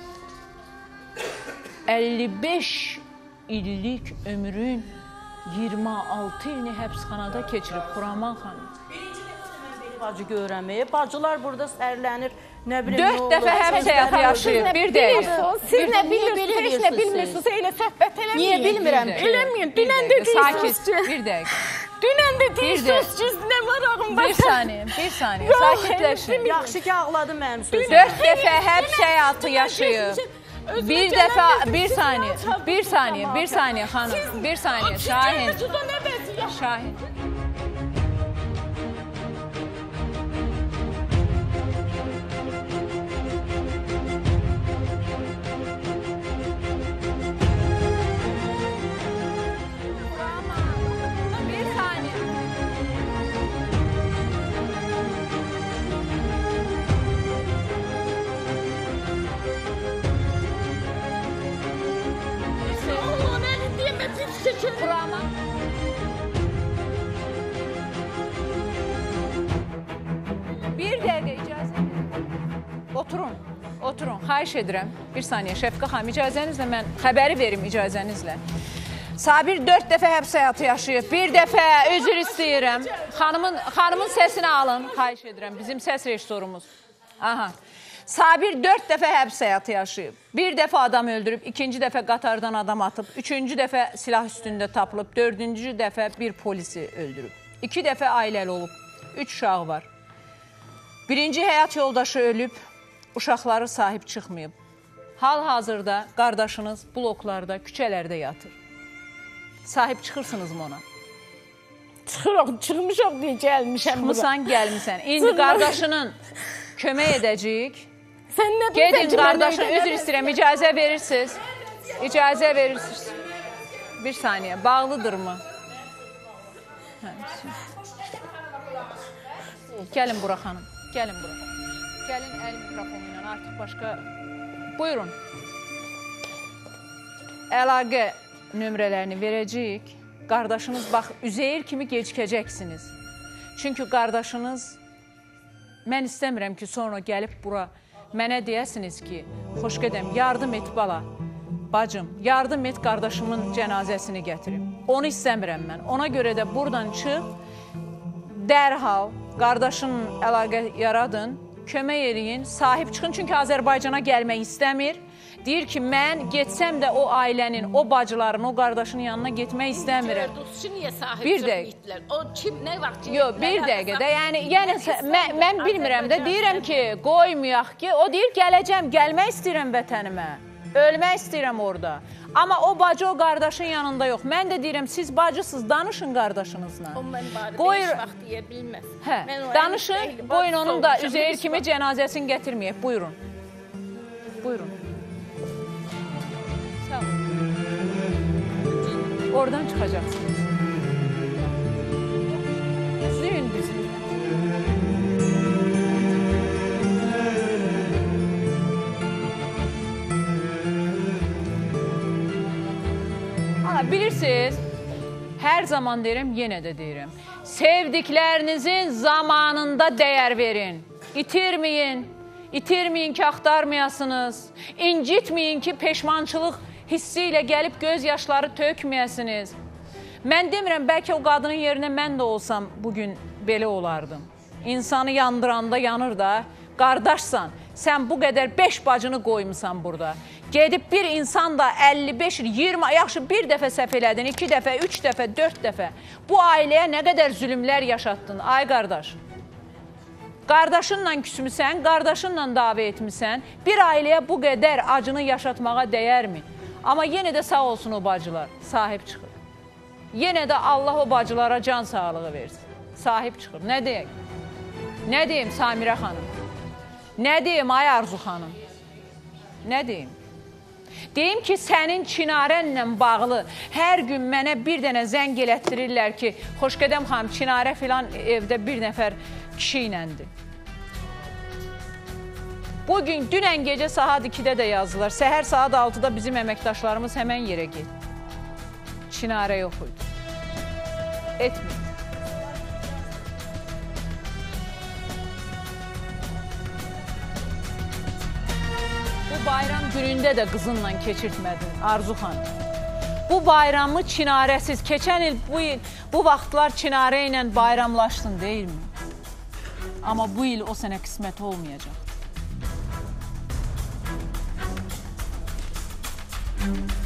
əlli beş illik ömrün iyirmi altı ilini həbsxanada keçirib Xuraman xanım. Birinci dəfə mən belə bacı görəməyib. Bacılar burada sərlənir, nə bilim, dörd dəfə həbs həyatı yaşayıb, bir dəqiqə. Siz nə bilirsiniz, heç nə bilmirsiniz, elə söhbət eləməyin. Niyə bilmirəm? Eləməyin, dünən dediyirsiniz ki. Bir dəqiqə. Dünən dediyirsiniz ki, nə var ağımda? Bir saniyə, bir saniyə, sakitləşin. Yaxşı ki, ağladı mənim sözüm. Dörd dəfə həbs həyatı yaşayıb. Bir dəfə, bir saniyə, bir saniyə, bir saniyə xanım, bir saniyə, Şahin, Şahin. Bir saniyə. Xuraman. Bir dəqiqə icazə edin. Oturun, oturun. Xahiş edirəm. Bir saniyə, Şəfqə xanım, icazənizlə mən xəbəri verim icazənizlə. Sabir dörd dəfə həbs həyatı yaşayıb. Bir dəfə özür istəyirəm. Xanımın, xanımın səsini alın. Xahiş edirəm. Bizim səs rejissorumuz. Aha. Sabir dörd dəfə həbs həyatı yaşayıb. Bir dəfə adam öldürüb, ikinci dəfə qatardan adam atıb, üçüncü dəfə silah üstündə tapılıb, dördüncü dəfə bir polisi öldürüb. İki dəfə ailəli olub, üç uşağı var. Birinci həyat yoldaşı ölüb, uşaqları sahib çıxmayıb. Hal-hazırda qardaşınız bloklarda, küçələrdə yatır. Sahib çıxırsınızmı ona? Çıxırıq, çıxmışıq deyə gəlmişəm. Çıxmısan, gəlmişsən. İndi qardaşının kömək edəcəyik. Sən nə Gedin qardaşın, üzr istəyirəm, icazə verirsiniz. İcazə verirsiniz. Bir saniyə, bağlıdırmı? Hə, gəlin bura xanım, gəlin bura. Gəlin əl mikrofonu ilə, artıq başqa... Buyurun. Əlaqə nömrələrini verəcəyik. Qardaşınız, bax, Üzeyir kimi gecikəcəksiniz. Çünki qardaşınız, mən istəmirəm ki, sonra gəlib bura mənə deyəsiniz ki, xoş qədəm, yardım et bala, bacım, yardım et qardaşımın cənazəsini gətirim. Onu istəmirəm mən. Ona görə də buradan çıx, dərhal qardaşının əlaqə yaradın, kömək eləyin, sahib çıxın. Çünki Azərbaycana gəlmək istəmir. Deyir ki, mən getsəm də o ailənin, o bacıların, o qardaşının yanına getmək istəmirəm. Bir dəqiqə. O kim, nə vaxt? Yox, bir dəqiqə də, yəni, yəni mən, mən bilmirəm də, deyirəm ki, qoymayaq ki, o deyir, gələcəm, gəlmək istəyirəm vətənimə, ölmək istəyirəm orada. Amma o bacı, o qardaşın yanında yox. Mən də deyirəm, siz bacısız, danışın qardaşınızla. O mən bari beş vaxt deyə bilməz. Hə, danışın, qoyun onun da Üzeyir kimi cənazəsini gətirməyək. Buyurun. Buyurun. Sağ olun. Oradan çıxacaqsınız. Düzün, düzün. Bilirsiniz, hər zaman deyirəm, yenə də deyirəm. Sevdiklərinizin zamanında dəyər verin. İtirməyin, itirməyin ki, axtarmayasınız. İncitməyin ki, peşmançılıq hissi ilə gəlib göz yaşları tökməyəsiniz. Mən demirəm, bəlkə o qadının yerinə mən də olsam bugün belə olardım. İnsanı yandıranda yanır da, qardaşsan, sən bu qədər beş bacını qoymusan burada. Gedib bir insan da əlli beş, iyirmi, yaxşı bir dəfə səhv elədin, iki dəfə, üç dəfə, dörd dəfə. Bu ailəyə nə qədər zülümlər yaşatdın, ay qardaş. Qardaşınla küsmüsən, qardaşınla dava etmisən, bir ailəyə bu qədər acını yaşatmağa dəyərmi? Amma yenə də sağ olsun o bacılar, sahib çıxır. Yenə də Allah o bacılara can sağlığı versin, sahib çıxır. Nə deyək? Nə deyim Samirə xanım? Nə deyim ay Arzu xanım? Nə deyim? Deyim ki, sənin Çinarənlə bağlı hər gün mənə bir dənə zəng elətdirirlər ki, Xoşqədəm xanım, Çinarə filan evdə bir nəfər kişi iləndir. Bugün, dünən gecə saat ikidə də yazdılar. Səhər saat altıda bizim əməkdaşlarımız həmən yerə getdi. Çinarə yox idi. Etmir. Bu bayram günündə də qızınla keçirtmədin, Arzu xanım. Bu bayramı Çinarəsiz, keçən il, bu il, bu vaxtlar Çinarə ilə bayramlaşdın, deyilmi? Amma bu il o sənə qismət olmayacaq.